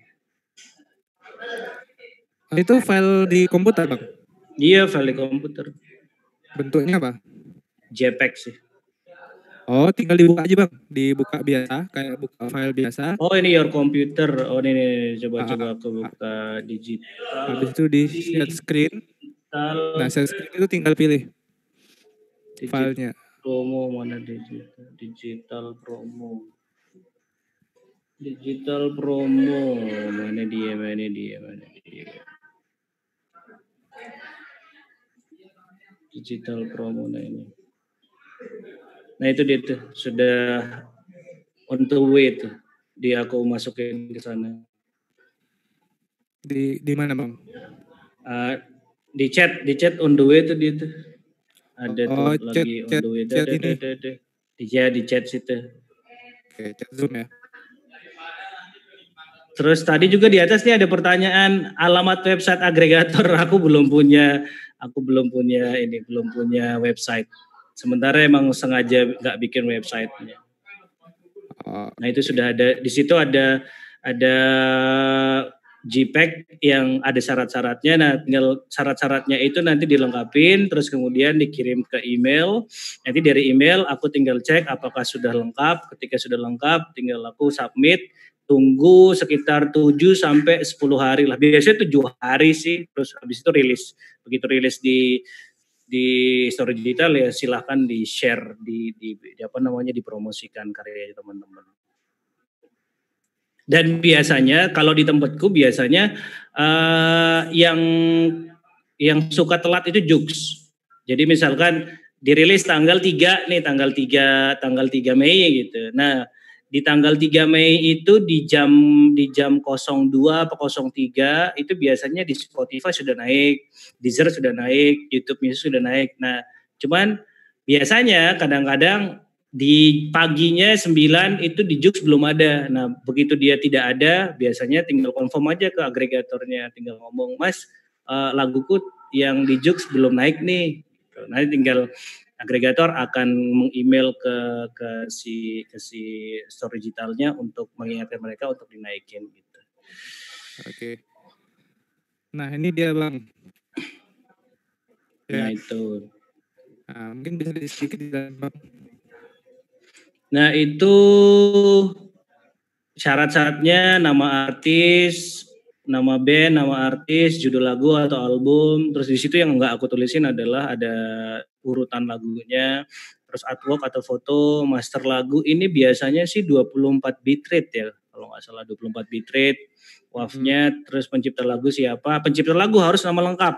Speaker 3: Itu file di komputer Bang?
Speaker 1: Iya file di komputer.
Speaker 3: Bentuknya apa?
Speaker 1: JPEG sih.
Speaker 3: Oh tinggal dibuka aja Bang, dibuka biasa, kayak buka file biasa.
Speaker 1: Oh ini your computer, oh ini coba aku buka digital.
Speaker 3: Habis itu di share screen. Nah share screen itu tinggal pilih filenya.
Speaker 1: Promo mana digital promo. Digital promo mana dia. Digital promo ini. Nah itu dia tuh sudah on the way tuh. Dia aku masukin ke sana.
Speaker 3: Di mana Bang?
Speaker 1: Di chat on the way tuh dia tuh. Ada tuh
Speaker 3: chat,
Speaker 1: lagi on the way.
Speaker 3: Chat ini.
Speaker 1: Di chat situ.
Speaker 3: Oke, chat Zoom ya.
Speaker 1: Terus tadi juga di atas nih ada pertanyaan alamat website agregator. Aku belum punya website. Sementara emang sengaja nggak bikin websitenya. Nah itu sudah ada, di situ ada JPEG yang ada syarat-syaratnya. Nah tinggal syarat-syaratnya itu nanti dilengkapin, terus kemudian dikirim ke email. Nanti dari email aku tinggal cek apakah sudah lengkap. Ketika sudah lengkap, tinggal aku submit. Tunggu sekitar 7 sampai 10 hari lah. Biasanya 7 hari sih, terus habis itu rilis. Begitu rilis di Story Digital ya silahkan di share dipromosikan karya teman-teman. Dan biasanya kalau di tempatku biasanya yang suka telat itu Jux. Jadi misalkan dirilis tanggal 3 Mei gitu. Nah, di tanggal 3 Mei itu di jam 02 atau 03 itu biasanya di Spotify sudah naik, Deezer sudah naik, YouTube Music sudah naik. Nah, cuman biasanya kadang-kadang di paginya 9 itu di Jux belum ada. Nah, begitu dia tidak ada, biasanya tinggal confirm aja ke agregatornya, tinggal ngomong, "Mas, laguku yang di Jux belum naik nih." Nanti tinggal agregator akan meng-email ke si Story Digitalnya untuk mengingatkan mereka untuk dinaikin gitu.
Speaker 3: Oke. Nah ini dia Bang.
Speaker 1: Nah itu.
Speaker 3: Nah, mungkin bisa sedikit Bang.
Speaker 1: Nah itu syarat-syaratnya nama artis, nama band, nama artis, judul lagu atau album. Terus di situ yang nggak aku tulisin adalah ada urutan lagunya, terus artwork atau foto, master lagu. Ini biasanya sih 24 bitrate ya, kalau nggak salah 24 bitrate. WAV-nya, terus pencipta lagu siapa? Pencipta lagu harus nama lengkap.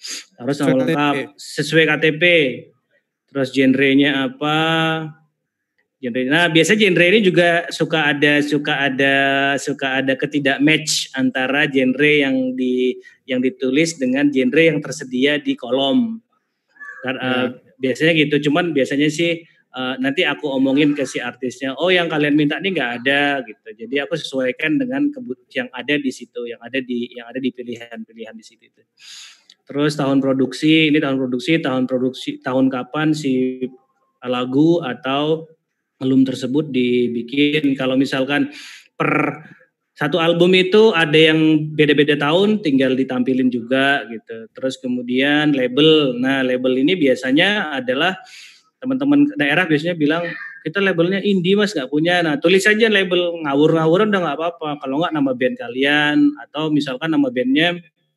Speaker 1: Sesuai KTP. Terus genrenya apa? Nah, biasanya genre ini juga suka ada ketidak match antara genre yang ditulis dengan genre yang tersedia di kolom. Biasanya gitu. Cuman biasanya sih nanti aku omongin ke si artisnya, oh yang kalian minta ini nggak ada gitu. Jadi aku sesuaikan dengan kebutuhan yang ada di situ, yang ada di pilihan di situ. Terus tahun produksi, tahun kapan si lagu atau album tersebut dibikin. Kalau misalkan per satu album itu ada yang beda-beda tahun, tinggal ditampilin juga gitu. Terus kemudian label. Nah, label ini biasanya adalah teman-teman daerah biasanya bilang, kita labelnya indie Mas, nggak punya. Nah, tulis aja label, ngawur-ngawuran udah nggak apa-apa. Kalau nggak nama band kalian, atau misalkan nama bandnya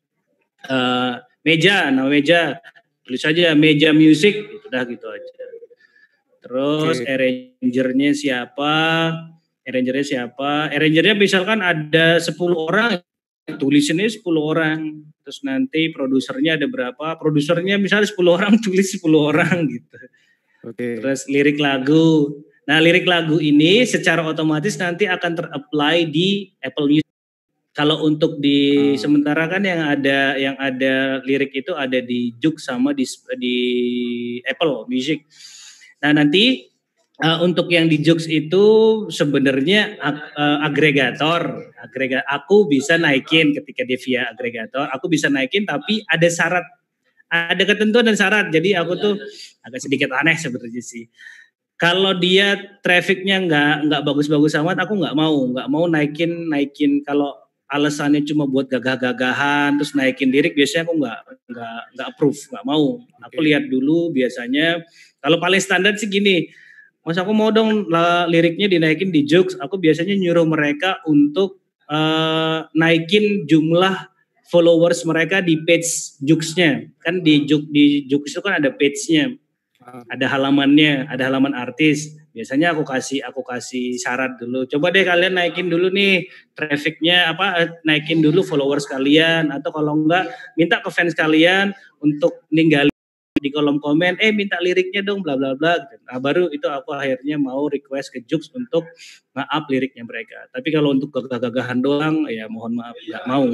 Speaker 1: nama Meja, tulis aja Meja Music, udah gitu aja. Terus arrangernya siapa? Arrangernya misalkan ada 10 orang, tulisinnya 10 orang. Terus nanti produsernya ada berapa? Produsernya misalnya 10 orang, tulis 10 orang gitu. Terus lirik lagu. Nah, lirik lagu ini secara otomatis nanti akan ter-apply di Apple Music. Kalau untuk di sementara kan yang ada lirik itu ada di Joox sama di Apple Music. Nah, nanti untuk yang di Joox itu sebenarnya agregator. Aku bisa naikin ketika dia via agregator, aku bisa naikin tapi ada syarat, ada ketentuan dan syarat. Jadi aku tuh agak sedikit aneh sebenarnya sih. Kalau dia trafficnya nggak bagus-bagus amat, aku nggak mau naikin. Kalau alasannya cuma buat gagah-gagahan terus naikin lirik, biasanya aku nggak approve, nggak mau. Aku lihat dulu biasanya. Kalau paling standar sih gini, Mas aku mau dong liriknya dinaikin di Joox, aku biasanya nyuruh mereka untuk naikin jumlah followers mereka di page Joox-nya. Kan di Joox itu kan ada page-nya. Ada halamannya, ada halaman artis. Biasanya aku kasih syarat dulu. Coba deh kalian naikin dulu nih trafficnya, naikin dulu followers kalian, atau kalau enggak minta ke fans kalian untuk ninggalin di kolom komen, minta liriknya dong, bla bla bla. Nah, baru itu aku akhirnya mau request ke Joox untuk nge-up liriknya mereka. Tapi kalau untuk gagah-gagahan doang, ya mohon maaf, nggak mau.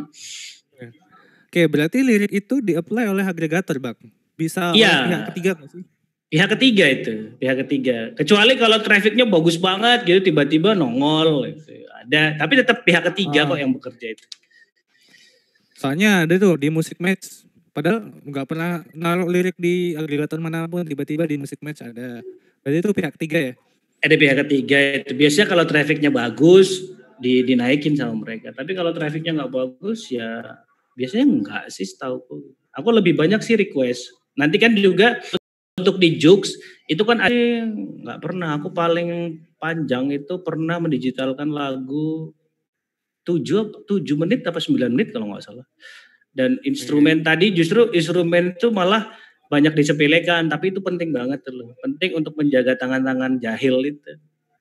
Speaker 3: Oke, berarti lirik itu di-apply oleh agregator, Bang? Bisa oleh pihak ketiga nggak sih?
Speaker 1: Pihak ketiga. Kecuali kalau trafficnya bagus banget gitu, tiba-tiba nongol gitu. Ada, tapi tetap pihak ketiga kok yang bekerja itu.
Speaker 3: Soalnya ada tuh di Music Match, padahal nggak pernah naruh lirik di agregator manapun, tiba-tiba di Music Match ada. Berarti itu pihak ketiga ya?
Speaker 1: Ada pihak ketiga itu. Biasanya kalau trafficnya bagus, dinaikin sama mereka. Tapi kalau trafficnya nggak bagus, ya biasanya enggak sih setauku. Aku lebih banyak sih request. Nanti kan juga untuk di Joox itu kan nggak pernah. Aku paling panjang itu pernah mendigitalkan lagu 7 menit atau 9 menit kalau nggak salah. Dan instrumen tadi justru instrumen itu malah banyak disepelekan, tapi itu penting banget loh. Penting untuk menjaga tangan-tangan jahil itu.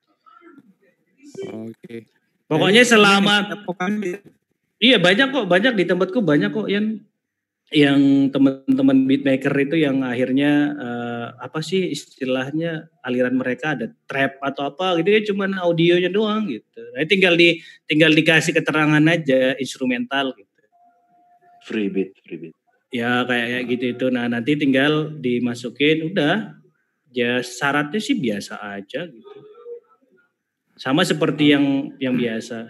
Speaker 3: Oke.
Speaker 1: Pokoknya selama iya banyak di tempatku banyak kok yang teman-teman beatmaker itu yang akhirnya istilahnya aliran mereka ada trap atau apa gitu ya, cuman audionya doang gitu. Nah, tinggal dikasih keterangan aja instrumental gitu.
Speaker 6: Free beat.
Speaker 1: Ya kayak gitu itu. Nah, nanti tinggal dimasukin udah. Ya syaratnya sih biasa aja gitu. Sama seperti yang biasa.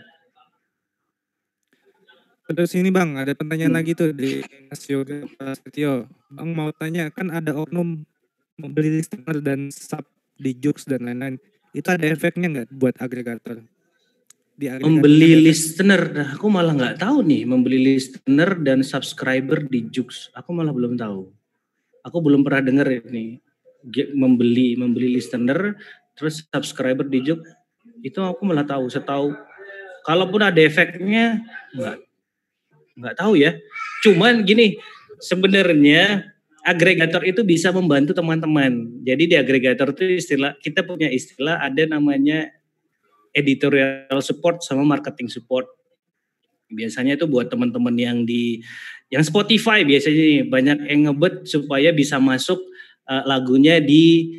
Speaker 3: Terus ini Bang, ada pertanyaan lagi tuh di Mas Yoga Prasetyo. Bang mau tanya, kan ada oknum membeli listener dan sub di Joox dan lain-lain. Itu ada efeknya nggak buat agregator?
Speaker 1: Membeli listener, nah aku malah nggak tahu nih membeli listener dan subscriber di Joox. Aku malah belum tahu. Aku belum pernah dengar ini membeli listener terus subscriber di Joox. Itu aku malah tahu. Setahu, kalaupun ada efeknya nggak tahu ya. Cuman gini, sebenarnya agregator itu bisa membantu teman-teman. Jadi di agregator itu kita punya istilah ada namanya editorial support sama marketing support. Biasanya itu buat teman-teman yang Spotify biasanya banyak yang ngebet supaya bisa masuk lagunya di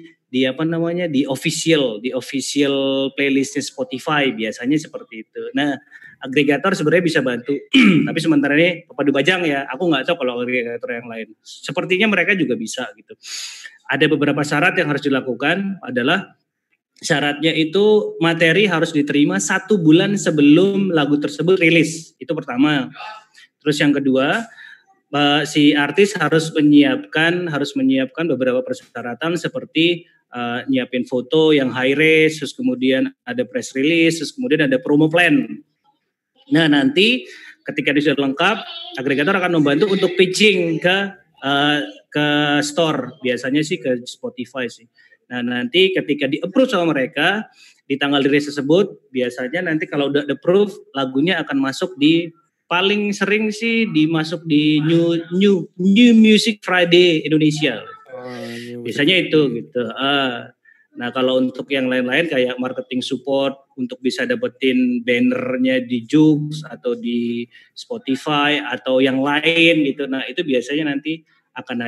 Speaker 1: official playlistnya Spotify, biasanya seperti itu. Nah, agregator sebenarnya bisa bantu, tapi sementara ini padu bajang ya. Aku nggak tahu kalau agregator yang lain. Sepertinya mereka juga bisa gitu. Ada beberapa syarat yang harus dilakukan adalah syaratnya itu materi harus diterima 1 bulan sebelum lagu tersebut rilis. Itu pertama. Terus yang kedua, si artis harus menyiapkan beberapa persyaratan seperti nyiapin foto yang high res, terus kemudian ada press release, terus kemudian ada promo plan. Nah, nanti ketika sudah lengkap, agregator akan membantu untuk pitching ke store, biasanya sih ke Spotify sih. Nah, nanti ketika di-approve sama mereka di tanggal rilis tersebut, biasanya nanti kalau udah approve, lagunya akan masuk paling sering sih dimasuk di New Music Friday Indonesia. Biasanya itu gitu. Nah, kalau untuk yang lain-lain kayak marketing support untuk bisa dapetin bannernya di Joox atau di Spotify atau yang lain gitu. Nah, itu biasanya nanti akan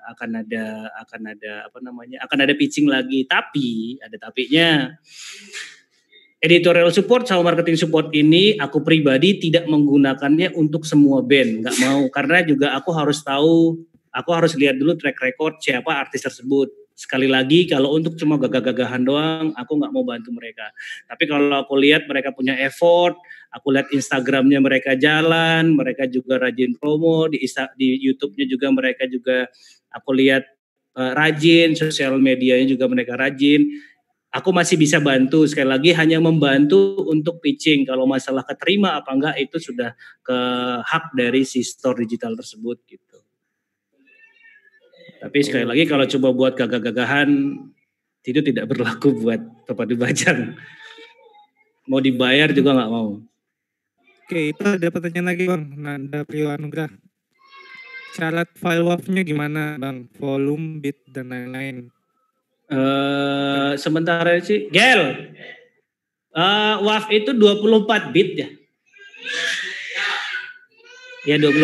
Speaker 1: ada pitching lagi. Tapi ada tapinya. Editorial support sama marketing support ini aku pribadi tidak menggunakannya untuk semua band, nggak mau, karena juga aku harus lihat dulu track record siapa artis tersebut. Sekali lagi kalau untuk cuma gagah-gagahan doang, aku nggak mau bantu mereka. Tapi kalau aku lihat mereka punya effort, aku lihat Instagramnya mereka jalan, mereka juga rajin promo di YouTube-nya juga mereka juga aku lihat rajin, sosial medianya juga mereka rajin. Aku masih bisa bantu, sekali lagi hanya membantu untuk pitching. Kalau masalah keterima apa enggak itu sudah ke hak dari si store digital tersebut gitu. Tapi sekali lagi kalau coba buat gagah-gagahan itu tidak berlaku buat Pepadu Bajang. Mau dibayar juga nggak mau.
Speaker 3: Oke, itu ada pertanyaan lagi Bang, Nanda Priwanugrah. Syarat file WAV-nya gimana Bang? Volume, bit, dan lain-lain.
Speaker 1: Sementara sih, Gel, WAV itu 24 bit ya? Ya 24.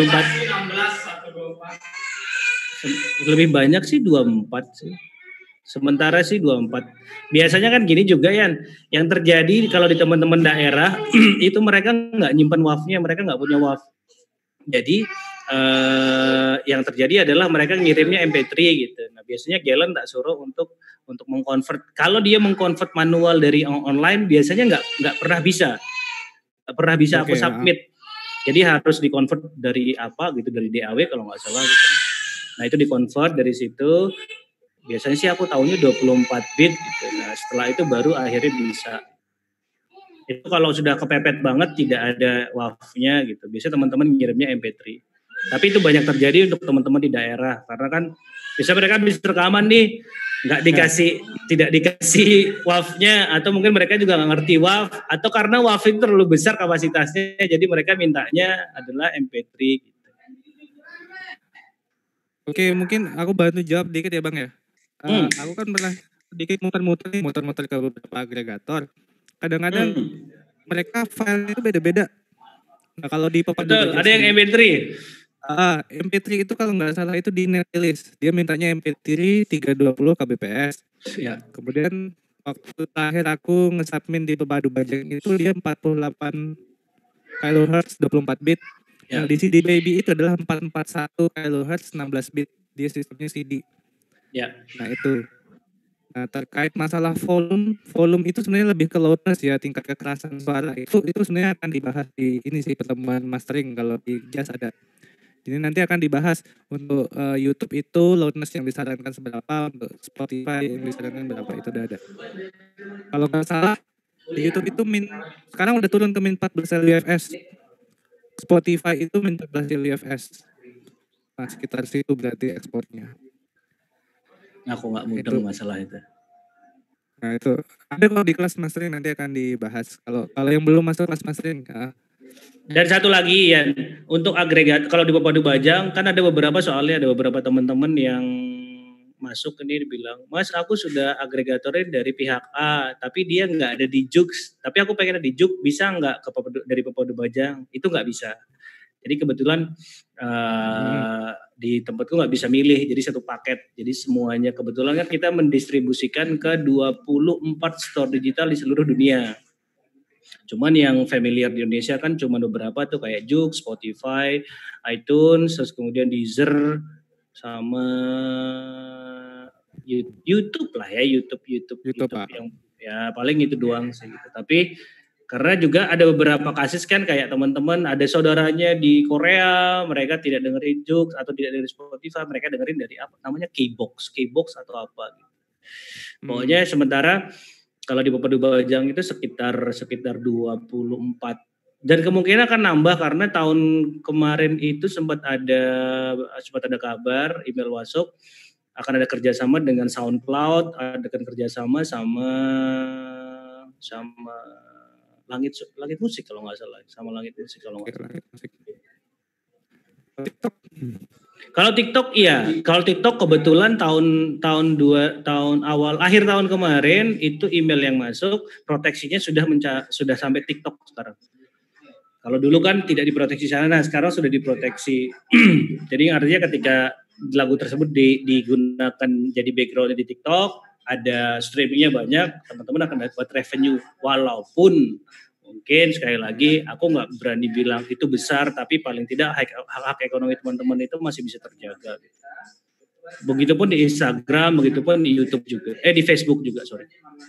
Speaker 1: Lebih banyak sih 24 sih. Sementara sih 24. Biasanya kan gini juga Yan, yang terjadi kalau di teman-teman daerah itu mereka nggak nyimpan WAV-nya, mereka nggak punya WAV. Jadi yang terjadi adalah mereka ngirimnya MP3 gitu. Nah biasanya Galen tak suruh untuk mengkonvert. Kalau dia mengkonvert manual dari online biasanya nggak pernah bisa, aku submit. Jadi harus dikonvert dari apa gitu, dari DAW kalau nggak salah. Gitu. Nah itu dikonvert dari situ. Biasanya sih aku tahunya 24 bit gitu. Nah setelah itu baru akhirnya bisa. Itu kalau sudah kepepet banget tidak ada WAV-nya gitu. Biasanya teman-teman ngirimnya MP3. Tapi itu banyak terjadi untuk teman-teman di daerah karena kan bisa mereka bisa rekaman nih tidak dikasih WAV-nya atau mungkin mereka juga nggak ngerti WAV atau karena WAV itu terlalu besar kapasitasnya jadi mereka mintanya adalah MP3 gitu.
Speaker 3: Oke, mungkin aku bantu jawab dikit ya Bang ya. Aku kan pernah sedikit muter-muter ke beberapa agregator. Kadang-kadang mereka file itu beda-beda. Nah kalau di Pepadu
Speaker 1: Bajang ada yang MP3.
Speaker 3: MP3 itu kalau nggak salah itu di net release. Dia mintanya MP3 320 kbps.
Speaker 1: Ya.
Speaker 3: Kemudian waktu terakhir aku nge-submit di Pepadu Bajang itu dia 48 kHz 24 bit.
Speaker 1: Ya.
Speaker 3: Nah di CD Baby itu adalah 441 kHz 16 bit. Dia sistemnya CD.
Speaker 1: Ya.
Speaker 3: Nah itu. Nah terkait masalah volume itu sebenarnya lebih ke loudness ya, tingkat kekerasan suara. Itu sebenarnya akan dibahas di ini sih pertemuan mastering kalau di Jazz ada. Jadi nanti akan dibahas untuk YouTube itu loudness yang disarankan seberapa, untuk Spotify yang disarankan berapa itu udah ada. Kalau nggak salah di YouTube itu sekarang udah turun ke min 14 LUFS. Spotify itu min 14 LUFS. Nah sekitar situ berarti ekspornya.
Speaker 1: Aku nggak mudeng masalah itu.
Speaker 3: Nah itu ada kalau di kelas mastering nanti akan dibahas. Kalau yang belum masuk kelas mastering.
Speaker 1: Dan satu lagi ya, untuk agregat kalau di Pepadu Bajang kan ada beberapa teman-teman yang masuk ini bilang, Mas aku sudah agregatornya dari pihak A, tapi dia nggak ada di Jux, tapi aku pengen ada di Jux, bisa nggak dari Pepadu Bajang? Itu nggak bisa. Jadi kebetulan di tempatku nggak bisa milih, jadi satu paket. Jadi semuanya kebetulan kan kita mendistribusikan ke 24 store digital di seluruh dunia. Cuman yang familiar di Indonesia kan cuma beberapa tuh kayak Joox, Spotify, iTunes, terus kemudian Deezer, sama YouTube lah ya, YouTube yang ya paling itu doang sih gitu. Tapi karena juga ada beberapa kasus kan kayak teman-teman ada saudaranya di Korea, mereka tidak dengerin Joox atau tidak dengerin Spotify, mereka dengerin dari apa namanya Kbox atau apa gitu. Pokoknya sementara kalau di Pepadu Bajang itu sekitar 24 dan kemungkinan akan nambah karena tahun kemarin itu sempat ada kabar email masuk akan ada kerjasama dengan SoundCloud, ada kerjasama sama Langit Musik kalau nggak salah, sama Langit Musik kalau nggak salah. TikTok. Kalau TikTok iya, kalau TikTok kebetulan akhir tahun kemarin itu email yang masuk proteksinya sudah sampai TikTok sekarang. Kalau dulu kan tidak diproteksi sana, nah sekarang sudah diproteksi. Jadi artinya ketika lagu tersebut digunakan jadi background di TikTok, ada streamingnya banyak, teman-teman akan dapat revenue. Walaupun mungkin sekali lagi aku nggak berani bilang itu besar, tapi paling tidak hak ekonomi teman-teman itu masih bisa terjaga. Begitupun di Instagram, begitupun di YouTube juga, di Facebook juga, sorry.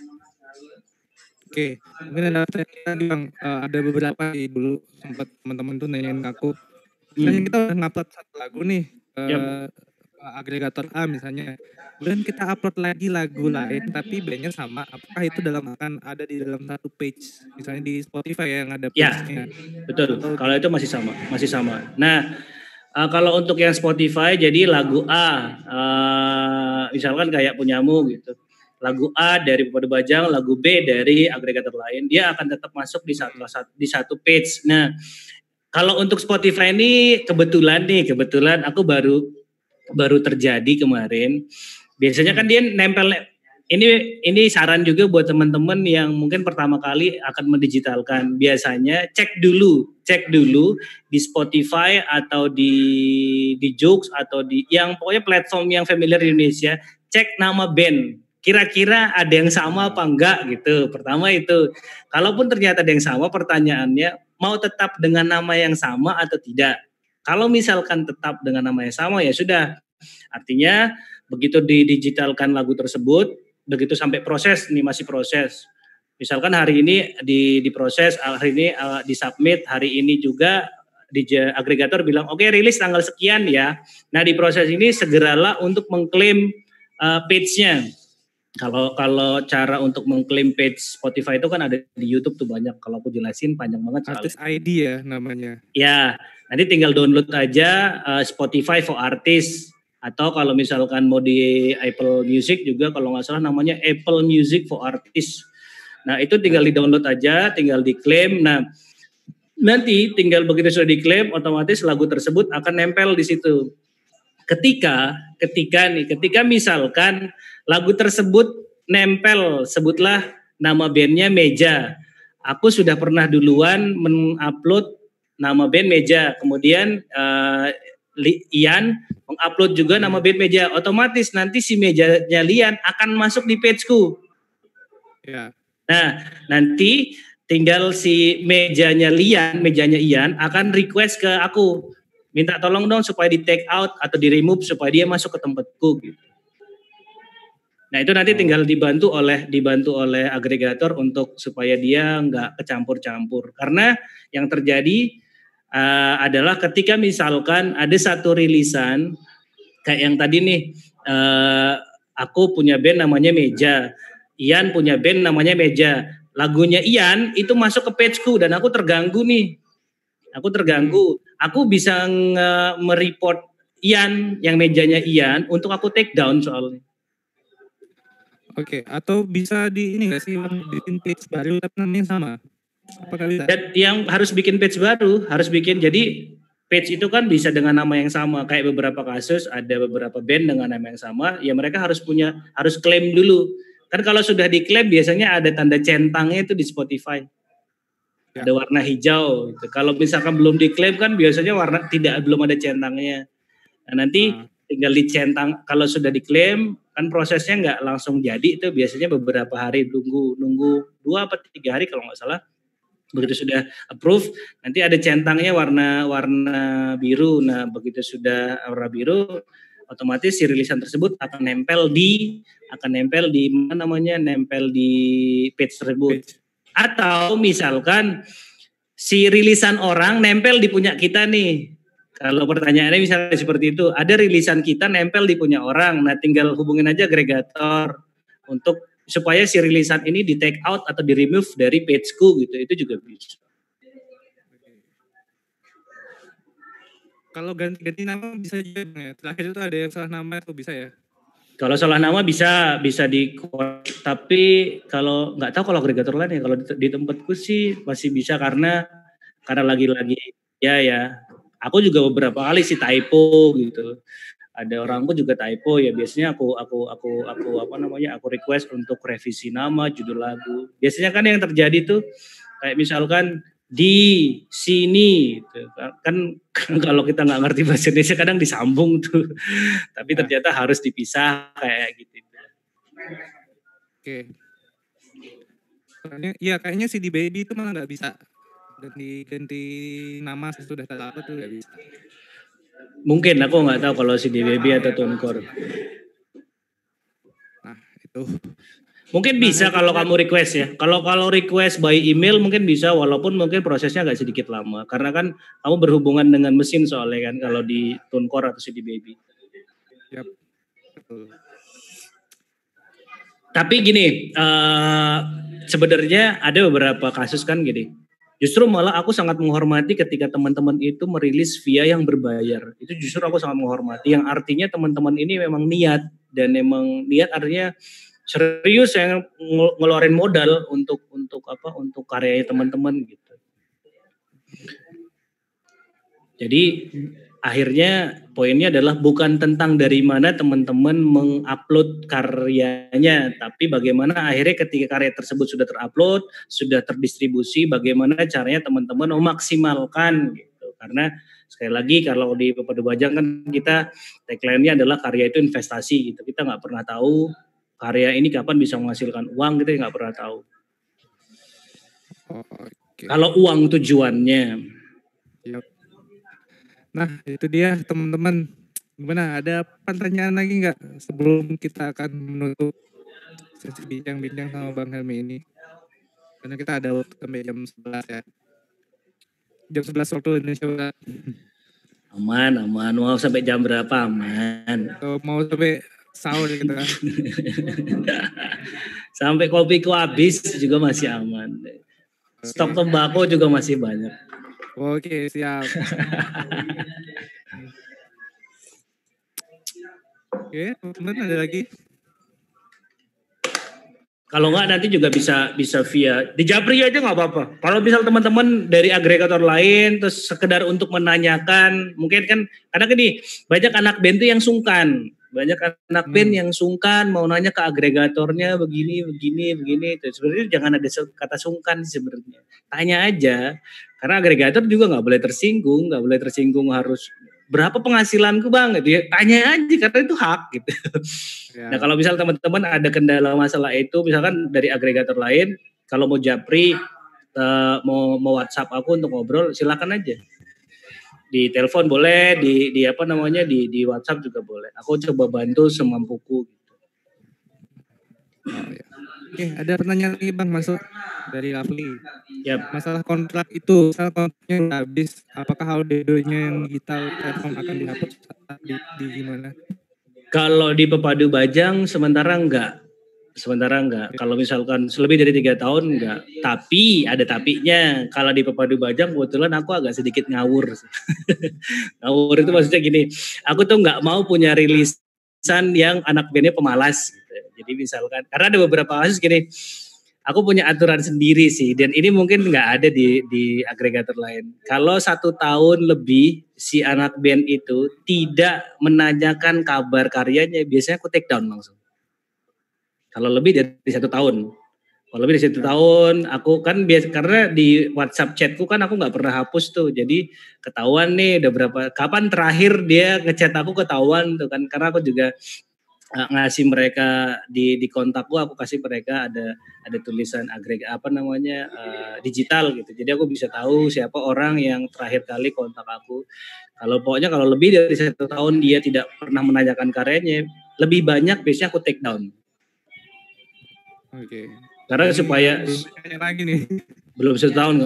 Speaker 3: Oke, mungkin ada tadi Bang, ada beberapa dulu sempat teman-teman tuh nanyain aku. Misalnya kita udah ngupload satu lagu nih agregator A misalnya, kemudian kita upload lagi lagu lain tapi bandnya sama, apakah itu akan ada di dalam satu page, misalnya di Spotify yang ada page-nya?
Speaker 1: Ya, betul. Kalau itu masih sama. Nah, kalau untuk yang Spotify, jadi lagu A, misalkan kayak punyamu gitu. Lagu A dari Pemuda Bajang, lagu B dari agregator lain, dia akan tetap masuk di satu page. Nah, kalau untuk Spotify ini kebetulan aku baru terjadi kemarin. Biasanya kan dia nempel. Ini saran juga buat teman-teman yang mungkin pertama kali akan mendigitalkan. Biasanya cek dulu di Spotify atau di Joox atau di yang pokoknya platform yang familiar di Indonesia, cek nama band. Kira-kira ada yang sama apa enggak gitu. Pertama itu. Kalaupun ternyata ada yang sama, pertanyaannya mau tetap dengan nama yang sama atau tidak. Kalau misalkan tetap dengan nama yang sama, ya sudah. Artinya begitu didigitalkan lagu tersebut, begitu sampai proses, nih masih proses. Misalkan hari ini diproses, hari ini disubmit, hari ini juga agregator bilang oke, rilis tanggal sekian ya. Nah di proses ini segeralah untuk mengklaim page-nya. Kalau cara untuk mengklaim page Spotify itu kan ada di YouTube tuh banyak. Kalau aku jelasin panjang banget.
Speaker 3: Artis ID ya namanya.
Speaker 1: Ya, nanti tinggal download aja Spotify for Artists. Atau kalau misalkan mau di Apple Music juga kalau nggak salah namanya Apple Music for Artists. Nah itu tinggal di download aja, tinggal diklaim. Nah nanti tinggal begitu sudah diklaim, otomatis lagu tersebut akan nempel di situ. Ketika misalkan lagu tersebut nempel, sebutlah nama bandnya Meja. Aku sudah pernah duluan mengupload nama band Meja, kemudian Ian mengupload juga nama band Meja. Otomatis nanti si Mejanya Lian akan masuk di pageku.
Speaker 3: Ya.
Speaker 1: Nah, nanti tinggal si mejanya Ian akan request ke aku. Minta tolong dong supaya di take out atau di remove supaya dia masuk ke tempatku gitu. Nah itu nanti tinggal dibantu oleh agregator untuk supaya dia nggak kecampur-campur. Karena yang terjadi adalah ketika misalkan ada satu rilisan kayak yang tadi nih, aku punya band namanya Meja, Ian punya band namanya Meja. Lagunya Ian itu masuk ke pageku dan aku terganggu nih. Aku bisa mereport Ian yang mejanya Ian untuk aku take down soalnya.
Speaker 3: Oke, atau bisa di ini nggak sih bikin page baru tapi namanya sama? Apakah bisa?
Speaker 1: Dan yang harus bikin page baru, jadi page itu kan bisa dengan nama yang sama. Kayak beberapa kasus ada beberapa band dengan nama yang sama, ya mereka harus klaim dulu. Kan kalau sudah diklaim biasanya ada tanda centangnya itu di Spotify. Ya. Ada warna hijau gitu. Kalau misalkan belum diklaim kan biasanya belum ada centangnya. Nah, nanti tinggal dicentang. Kalau sudah diklaim kan prosesnya nggak langsung jadi, itu biasanya beberapa hari nunggu 2 atau 3 hari kalau nggak salah. Begitu sudah approve, nanti ada centangnya warna biru. Nah, begitu sudah warna biru, otomatis si rilisan tersebut akan nempel di page tersebut. Atau misalkan si rilisan orang nempel di punya kita nih. Kalau pertanyaannya misalnya seperti itu, ada rilisan kita nempel di punya orang. Nah, tinggal hubungin aja agregator untuk supaya si rilisan ini di take out atau di remove dari pageku gitu. Itu juga bisa.
Speaker 3: Kalau ganti nama bisa juga ya. Terakhir itu ada yang salah nama itu bisa ya?
Speaker 1: Kalau salah nama bisa tapi kalau nggak tahu kalau agregator lain ya, kalau di tempatku sih masih bisa karena lagi-lagi ya. Aku juga beberapa kali sih typo gitu. Ada orangku juga typo ya, biasanya aku request untuk revisi nama, judul lagu. Biasanya kan yang terjadi tuh kayak misalkan di sini gitu. Kan kalau kita nggak ngerti bahasa Indonesia kadang disambung tuh, tapi ternyata harus dipisah kayak gitu.
Speaker 3: Oke. Iya kayaknya CD Baby itu malah nggak bisa ganti nama sesudah terupload tuh nggak bisa.
Speaker 1: Mungkin aku nggak tahu kalau CD Baby atau TuneCore.
Speaker 3: Nah itu.
Speaker 1: Mungkin bisa kalau kamu request ya. Kalau request by email mungkin bisa, walaupun mungkin prosesnya agak sedikit lama. Karena kan kamu berhubungan dengan mesin soalnya kan kalau di TuneCore atau CD Baby.
Speaker 3: Yap, betul.
Speaker 1: Tapi gini, sebenarnya ada beberapa kasus kan gini. Justru malah aku sangat menghormati ketika teman-teman itu merilis via yang berbayar. Itu justru aku sangat menghormati. Yang artinya teman-teman ini memang niat, dan memang niat artinya serius yang ngeluarin modal untuk karya teman-teman gitu. Jadi akhirnya poinnya adalah bukan tentang dari mana teman-teman mengupload karyanya, tapi bagaimana akhirnya ketika karya tersebut sudah terupload, sudah terdistribusi, bagaimana caranya teman-teman memaksimalkan gitu. Karena sekali lagi kalau di Pepadu Bajang kan kita tagline-nya adalah karya itu investasi gitu. Kita nggak pernah tahu karya ini kapan bisa menghasilkan uang, gitu, nggak pernah tahu.
Speaker 3: Okay.
Speaker 1: Kalau uang tujuannya.
Speaker 3: Yep. Nah itu dia teman-teman. Gimana, ada pertanyaan lagi nggak sebelum kita akan menutup sesi bincang-bincang sama Bang Helmi ini? Karena kita ada waktu sampai jam 11 ya. Jam 11 waktu Indonesia Barat.
Speaker 1: Aman. Mau sampai jam berapa aman?
Speaker 3: Mau sampai sahur kita.
Speaker 1: Sampai kopiku habis juga masih aman. Stok tembakau juga masih banyak.
Speaker 3: Oke, siap. Oke, teman-teman ada lagi?
Speaker 1: Kalau enggak nanti juga bisa via di Japri aja nggak apa-apa. Kalau misal teman-teman dari agregator lain terus sekedar untuk menanyakan, mungkin kan karena gini, banyak anak band yang sungkan. Banyak anak band yang sungkan mau nanya ke agregatornya begini. Sebenarnya jangan ada kata sungkan sebenarnya. Tanya aja, karena agregator juga nggak boleh tersinggung harus berapa penghasilanku bang gitu ya. Tanya aja karena itu hak gitu. Ya. Nah kalau misal teman-teman ada kendala masalah itu, misalkan dari agregator lain, kalau mau Japri, mau WhatsApp aku untuk ngobrol, silakan aja. Di telepon boleh, di WhatsApp juga boleh. Aku coba bantu semampuku.
Speaker 3: Oh, ya. Oke, ada pertanyaan lagi Bang masuk dari Rafli.
Speaker 1: Yep.
Speaker 3: Masalah kontrak itu, misalnya kontraknya udah habis, apakah audio-nya yang digital platform akan dihapus di gimana?
Speaker 1: Kalau di Pepadu Bajang sementara enggak. Kalau misalkan lebih dari 3 tahun enggak. Tapi ada tapinya. Kalau di Pepadu Bajang kebetulan aku agak sedikit ngawur. Ngawur itu maksudnya gini. Aku tuh enggak mau punya rilisan yang anak bandnya pemalas. Gitu. Jadi misalkan, karena ada beberapa kasus gini. Aku punya aturan sendiri sih. Dan ini mungkin enggak ada di agregator lain. Kalau 1 tahun lebih si anak band itu tidak menanyakan kabar karyanya, biasanya aku take down langsung. Kalau lebih dari 1 tahun. Kalau lebih dari 1 tahun, aku kan karena di WhatsApp chatku kan aku nggak pernah hapus tuh. Jadi ketahuan nih udah berapa, kapan terakhir dia ngechat aku ketahuan tuh kan. Karena aku juga ngasih mereka di kontakku, aku kasih mereka ada tulisan digital gitu. Jadi aku bisa tahu siapa orang yang terakhir kali kontak aku. Kalau lebih dari 1 tahun dia tidak pernah menanyakan karyanya, lebih banyak biasanya aku take down.
Speaker 3: Oke.
Speaker 1: Karena supaya
Speaker 3: lagi nih.
Speaker 1: Belum setahun.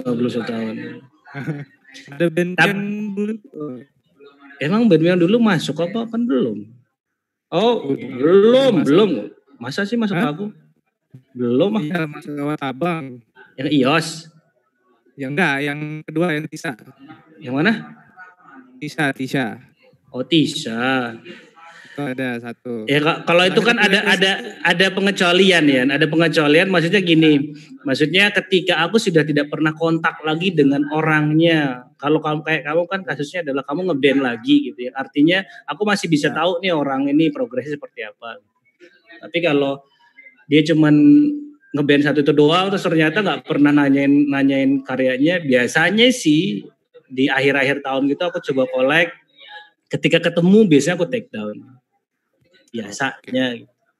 Speaker 3: Ada band yang dulu.
Speaker 1: Emang band yang dulu masuk apa kan belum? Oh, belum. Masa sih masuk aku? Belum.
Speaker 3: Iya, masuk lewat abang.
Speaker 1: Yang IOS.
Speaker 3: Yang enggak, yang kedua yang Tisa.
Speaker 1: Yang mana?
Speaker 3: Tisa.
Speaker 1: Oh, Tisa.
Speaker 3: Itu ada 1.
Speaker 1: Ya kalau itu kan ada pengecualian ya. Ada pengecualian maksudnya gini. Maksudnya ketika aku sudah tidak pernah kontak lagi dengan orangnya. Kalau kayak kamu kan kasusnya adalah kamu ngeband lagi gitu ya. Artinya aku masih bisa tahu nih orang ini progresnya seperti apa. Tapi kalau dia cuman ngeband satu itu doang terus ternyata nggak pernah nanyain karyanya. Biasanya sih di akhir-akhir tahun gitu aku coba collect, ketika ketemu biasanya aku take down biasanya.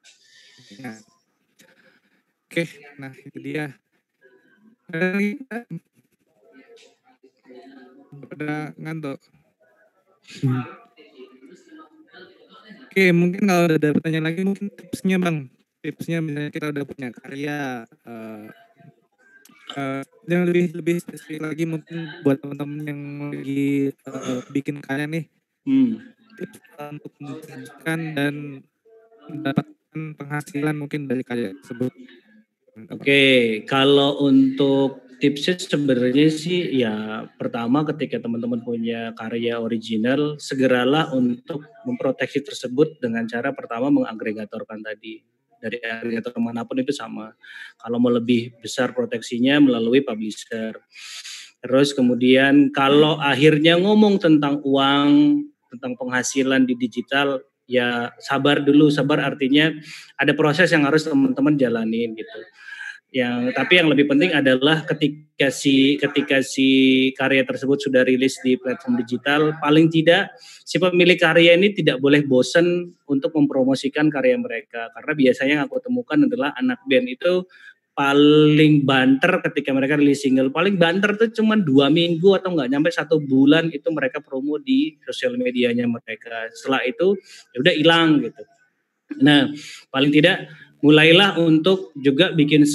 Speaker 3: Oke, nah itu dia. Udah ngantuk. Oke, mungkin kalau ada pertanyaan lagi, mungkin tipsnya Bang. Tipsnya misalnya kita udah punya karya, yang lebih spesifik lagi mungkin buat teman-teman yang lagi bikin karya nih. Tips untuk mempromosikan dan mendapatkan penghasilan mungkin dari karya tersebut.
Speaker 1: Oke, kalau untuk tipsnya sebenarnya sih ya pertama ketika teman-teman punya karya original, segeralah untuk memproteksi tersebut dengan cara pertama mengagregatorkan tadi. Dari agregator manapun itu sama. Kalau mau lebih besar proteksinya melalui publisher. Terus kemudian kalau akhirnya ngomong tentang uang, tentang penghasilan di digital, ya sabar dulu. Sabar artinya ada proses yang harus teman-teman jalanin gitu. Tapi yang lebih penting adalah ketika si karya tersebut sudah rilis di platform digital, paling tidak si pemilik karya ini tidak boleh bosan untuk mempromosikan karya mereka, karena biasanya yang aku temukan adalah anak band itu paling banter ketika mereka rilis single. Paling banter tuh cuma 2 minggu atau nggak nyampe 1 bulan itu mereka promo di sosial medianya mereka. Setelah itu ya udah hilang gitu. Nah, paling tidak mulailah untuk juga bikin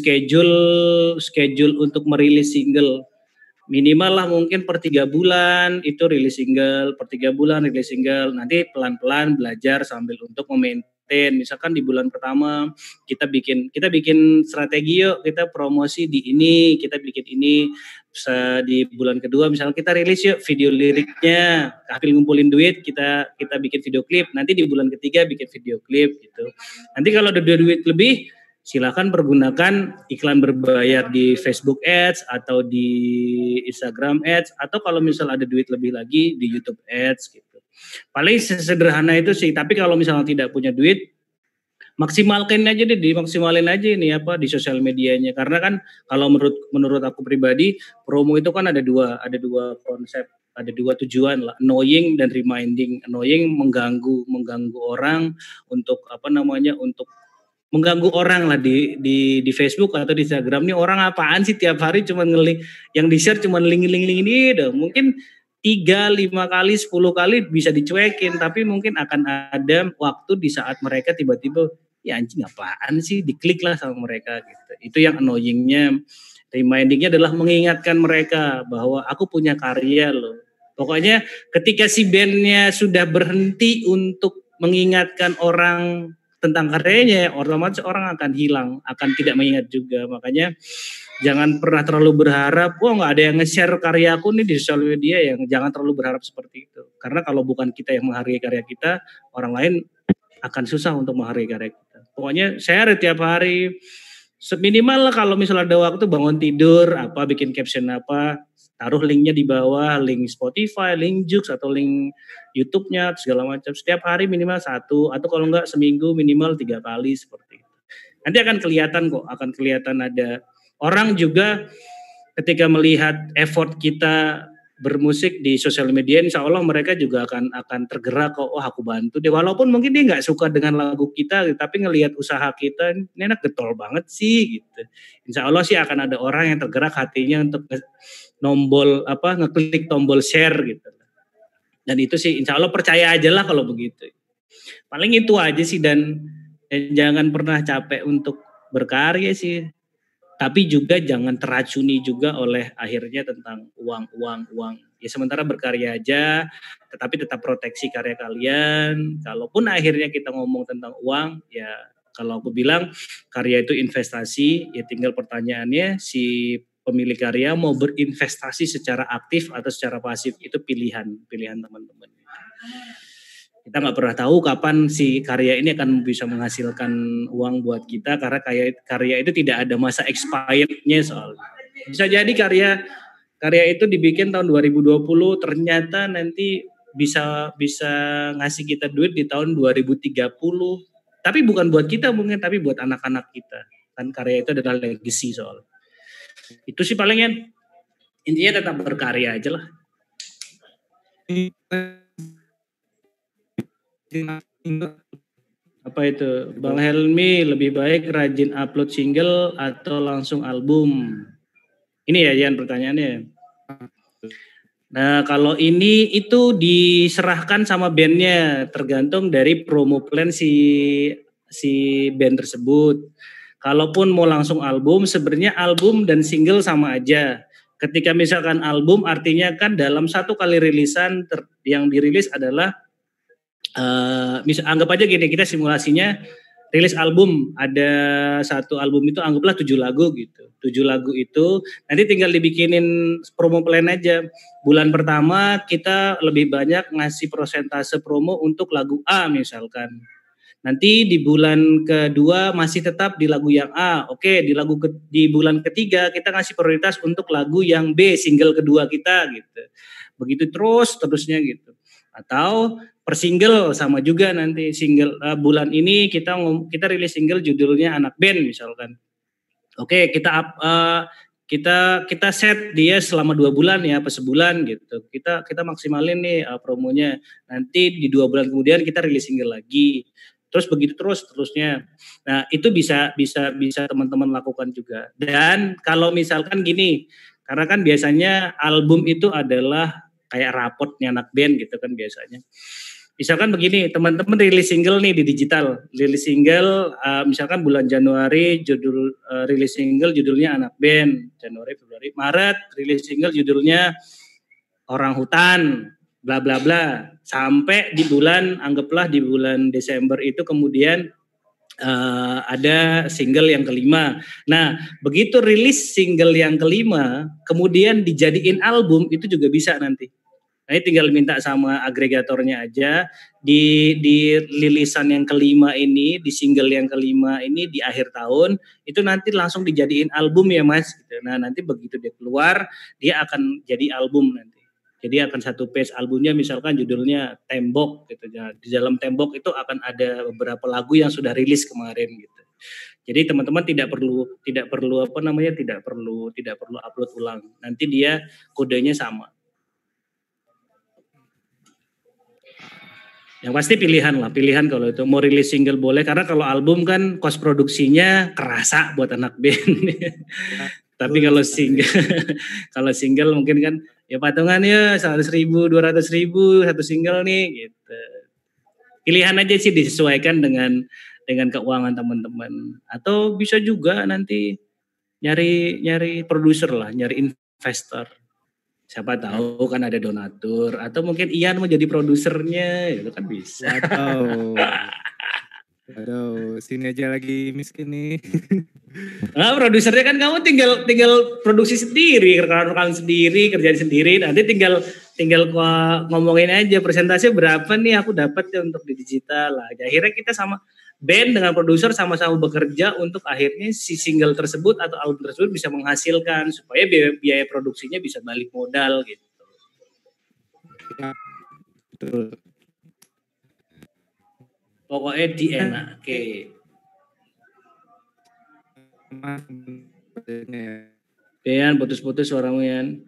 Speaker 1: schedule untuk merilis single. Minimal lah mungkin per 3 bulan itu rilis single, per 3 bulan rilis single. Nanti pelan-pelan belajar sambil untuk memaintain. Misalkan di bulan pertama kita bikin strategi, yuk kita promosi di ini, kita bikin ini. Bisa di bulan kedua misalnya kita rilis yuk video liriknya, hampir ngumpulin duit kita bikin video klip. Nanti di bulan ketiga bikin video klip gitu. Nanti kalau ada duit lebih, silakan pergunakan iklan berbayar di Facebook Ads atau di Instagram Ads, atau kalau misal ada duit lebih lagi di YouTube Ads gitu. Paling sederhana itu sih. Tapi kalau misalnya tidak punya duit, maksimalin aja ini di sosial medianya. Karena kan kalau menurut aku pribadi, promo itu kan ada dua konsep, ada 2 tujuan lah, annoying dan reminding. Annoying mengganggu orang untuk untuk mengganggu orang lah di Facebook atau di Instagram. Nih orang apaan sih tiap hari cuma ngeling, yang di-share cuma link ini dong. Mungkin 3, 5 kali, 10 kali bisa dicuekin, tapi mungkin akan ada waktu di saat mereka tiba-tiba, ya anjing apaan sih, diklik lah sama mereka gitu. Itu yang annoyingnya. Remindingnya adalah mengingatkan mereka bahwa aku punya karya loh. Pokoknya ketika si bandnya sudah berhenti untuk mengingatkan orang tentang karyanya, otomatis orang akan hilang, akan tidak mengingat juga. Makanya jangan pernah terlalu berharap, nggak ada yang nge-share karyaku nih di sosial media, yang jangan terlalu berharap seperti itu. Karena kalau bukan kita yang menghargai karya kita, orang lain akan susah untuk menghargai karya kita. Pokoknya share tiap hari, seminimal kalau misalnya ada waktu bangun tidur, bikin caption taruh linknya di bawah, link Spotify, link Joox atau link YouTube-nya segala macam. Setiap hari minimal 1, atau kalau enggak seminggu minimal 3 kali seperti itu. Nanti akan kelihatan ada orang juga ketika melihat effort kita bermusik di sosial media, insya Allah mereka juga akan tergerak kok, aku bantu deh. Walaupun mungkin dia nggak suka dengan lagu kita, tapi ngelihat usaha kita, ini enak getol banget sih gitu. Insya Allah sih akan ada orang yang tergerak hatinya untuk ngeklik tombol share gitu. Dan itu sih insya Allah percaya aja lah kalau begitu. Paling itu aja sih, dan jangan pernah capek untuk berkarya sih. Tapi juga jangan teracuni juga oleh akhirnya tentang uang. Ya sementara berkarya aja, tetapi tetap proteksi karya kalian. Kalaupun akhirnya kita ngomong tentang uang, ya kalau aku bilang karya itu investasi, ya tinggal pertanyaannya si pemilik karya mau berinvestasi secara aktif atau secara pasif, itu pilihan teman-teman. Kita nggak pernah tahu kapan si karya ini akan bisa menghasilkan uang buat kita, karena karya itu tidak ada masa expired-nya soalnya. Bisa jadi karya itu dibikin tahun 2020, ternyata nanti bisa ngasih kita duit di tahun 2030. Tapi bukan buat kita mungkin, tapi buat anak-anak kita. Kan karya itu adalah legacy soal. Itu sih palingnya, intinya tetap berkarya aja lah. Apa itu? Bang Helmi, lebih baik rajin upload single atau langsung album? Ini ya Jan pertanyaannya. Nah kalau ini itu diserahkan sama bandnya, tergantung dari promo plan si band tersebut. Kalaupun mau langsung album, sebenarnya album dan single sama aja. Ketika misalkan album artinya kan dalam satu kali rilisan yang dirilis adalah anggap aja gini, kita simulasinya rilis album, ada satu album itu anggaplah 7 lagu gitu. 7 lagu itu nanti tinggal dibikinin promo plan aja. Bulan pertama kita lebih banyak ngasih persentase promo untuk lagu A misalkan. Nanti di bulan kedua masih tetap di lagu yang A. Oke, di bulan ketiga kita ngasih prioritas untuk lagu yang B, single kedua kita gitu. Begitu terusnya gitu. Atau per single sama juga nanti single bulan ini kita rilis single judulnya Anak Band misalkan. Oke, kita set dia selama 2 bulan ya, apa sebulan gitu. Kita maksimalin nih promonya. Nanti di 2 bulan kemudian kita rilis single lagi. Terus begitu terusnya. Nah, itu bisa teman-teman lakukan juga. Dan kalau misalkan gini, karena kan biasanya album itu adalah kayak rapotnya anak band gitu kan biasanya. Misalkan begini, teman-teman rilis single nih di digital, rilis single misalkan bulan Januari rilis single judulnya Anak Band, Januari, Februari, Maret rilis single judulnya Orang Hutan, bla bla bla, sampai anggaplah di bulan Desember itu kemudian ada single yang kelima. Nah, begitu rilis single yang kelima, kemudian dijadiin album itu juga bisa nanti. Nah, tinggal minta sama agregatornya aja di lilisan yang kelima ini, di single yang kelima ini di akhir tahun itu nanti langsung dijadiin album ya Mas. Nah nanti begitu dia keluar dia akan jadi album nanti. Jadi akan satu page albumnya misalkan judulnya Tembok gitu. Di dalam Tembok itu akan ada beberapa lagu yang sudah rilis kemarin gitu. Jadi teman-teman tidak perlu upload ulang. Nanti dia kodenya sama. Yang pasti pilihan kalau itu mau rilis single boleh, karena kalau album kan cost produksinya kerasa buat anak band. Tapi kalau single mungkin kan ya patungannya 100.000, 200.000 satu single nih gitu. Pilihan aja sih disesuaikan dengan keuangan teman-teman. Atau bisa juga nanti nyari produser lah, nyari investor. Siapa tahu kan ada donatur, atau mungkin Ian mau jadi produsernya, itu kan bisa.
Speaker 3: Aduh, sini aja lagi miskin nih.
Speaker 1: Nah, produsernya kan kamu tinggal produksi sendiri, rekaman sendiri, kerjaan sendiri, nanti tinggal ngomongin aja presentasinya berapa nih aku dapat ya untuk di digital lah. Akhirnya kita sama band dengan produser sama-sama bekerja untuk akhirnya si single tersebut atau album tersebut bisa menghasilkan supaya biaya produksinya bisa balik modal gitu.
Speaker 3: Betul.
Speaker 1: Pokoknya dienake. Yan, putus-putus suaramu Yan.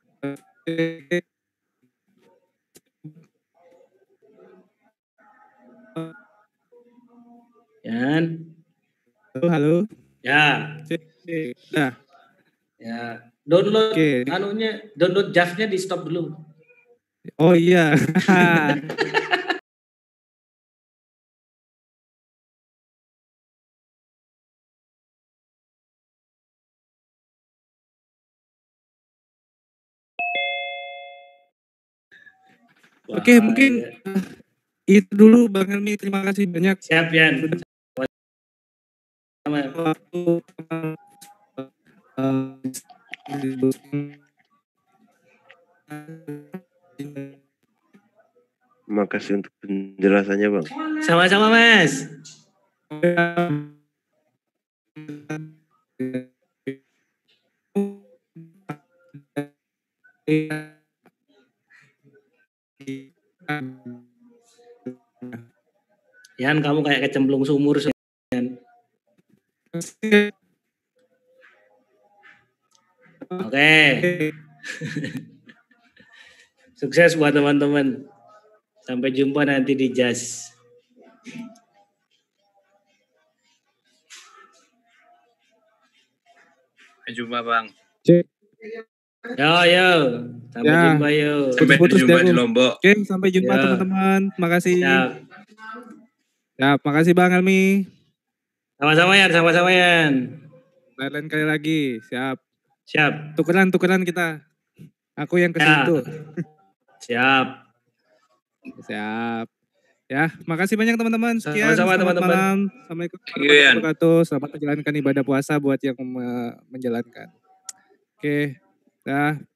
Speaker 1: Yan.
Speaker 3: Halo.
Speaker 1: Ya.
Speaker 3: Nah.
Speaker 1: Ya. Download download JAV-nya di stop dulu.
Speaker 3: Oh iya. Oke, mungkin itu dulu Bang Helmi, terima kasih banyak.
Speaker 1: Siap Yan.
Speaker 6: Makasih untuk penjelasannya Bang.
Speaker 1: Sama-sama Mas. Yan, kamu kayak kecemplung sumur. Oke. Sukses buat teman-teman. Sampai jumpa nanti di Jazz.
Speaker 4: Sampai jumpa Bang.
Speaker 1: Yo. Sampai jumpa yo.
Speaker 4: Sampai jumpa di Lombok.
Speaker 3: Oke, sampai jumpa teman-teman. Makasih. Ya, makasih Bang Helmi.
Speaker 1: Sama-sama Yan.
Speaker 3: Lain kali lagi, siap. Tukeran kita. Aku yang ke situ.
Speaker 1: Siap.
Speaker 3: Ya, makasih banyak teman-teman. Sekian.
Speaker 1: Sama-sama teman-teman.
Speaker 3: Malam. Assalamualaikum warahmatullahi wabarakatuh. Selamat menjalankan ibadah puasa buat yang menjalankan. Oke. Dah.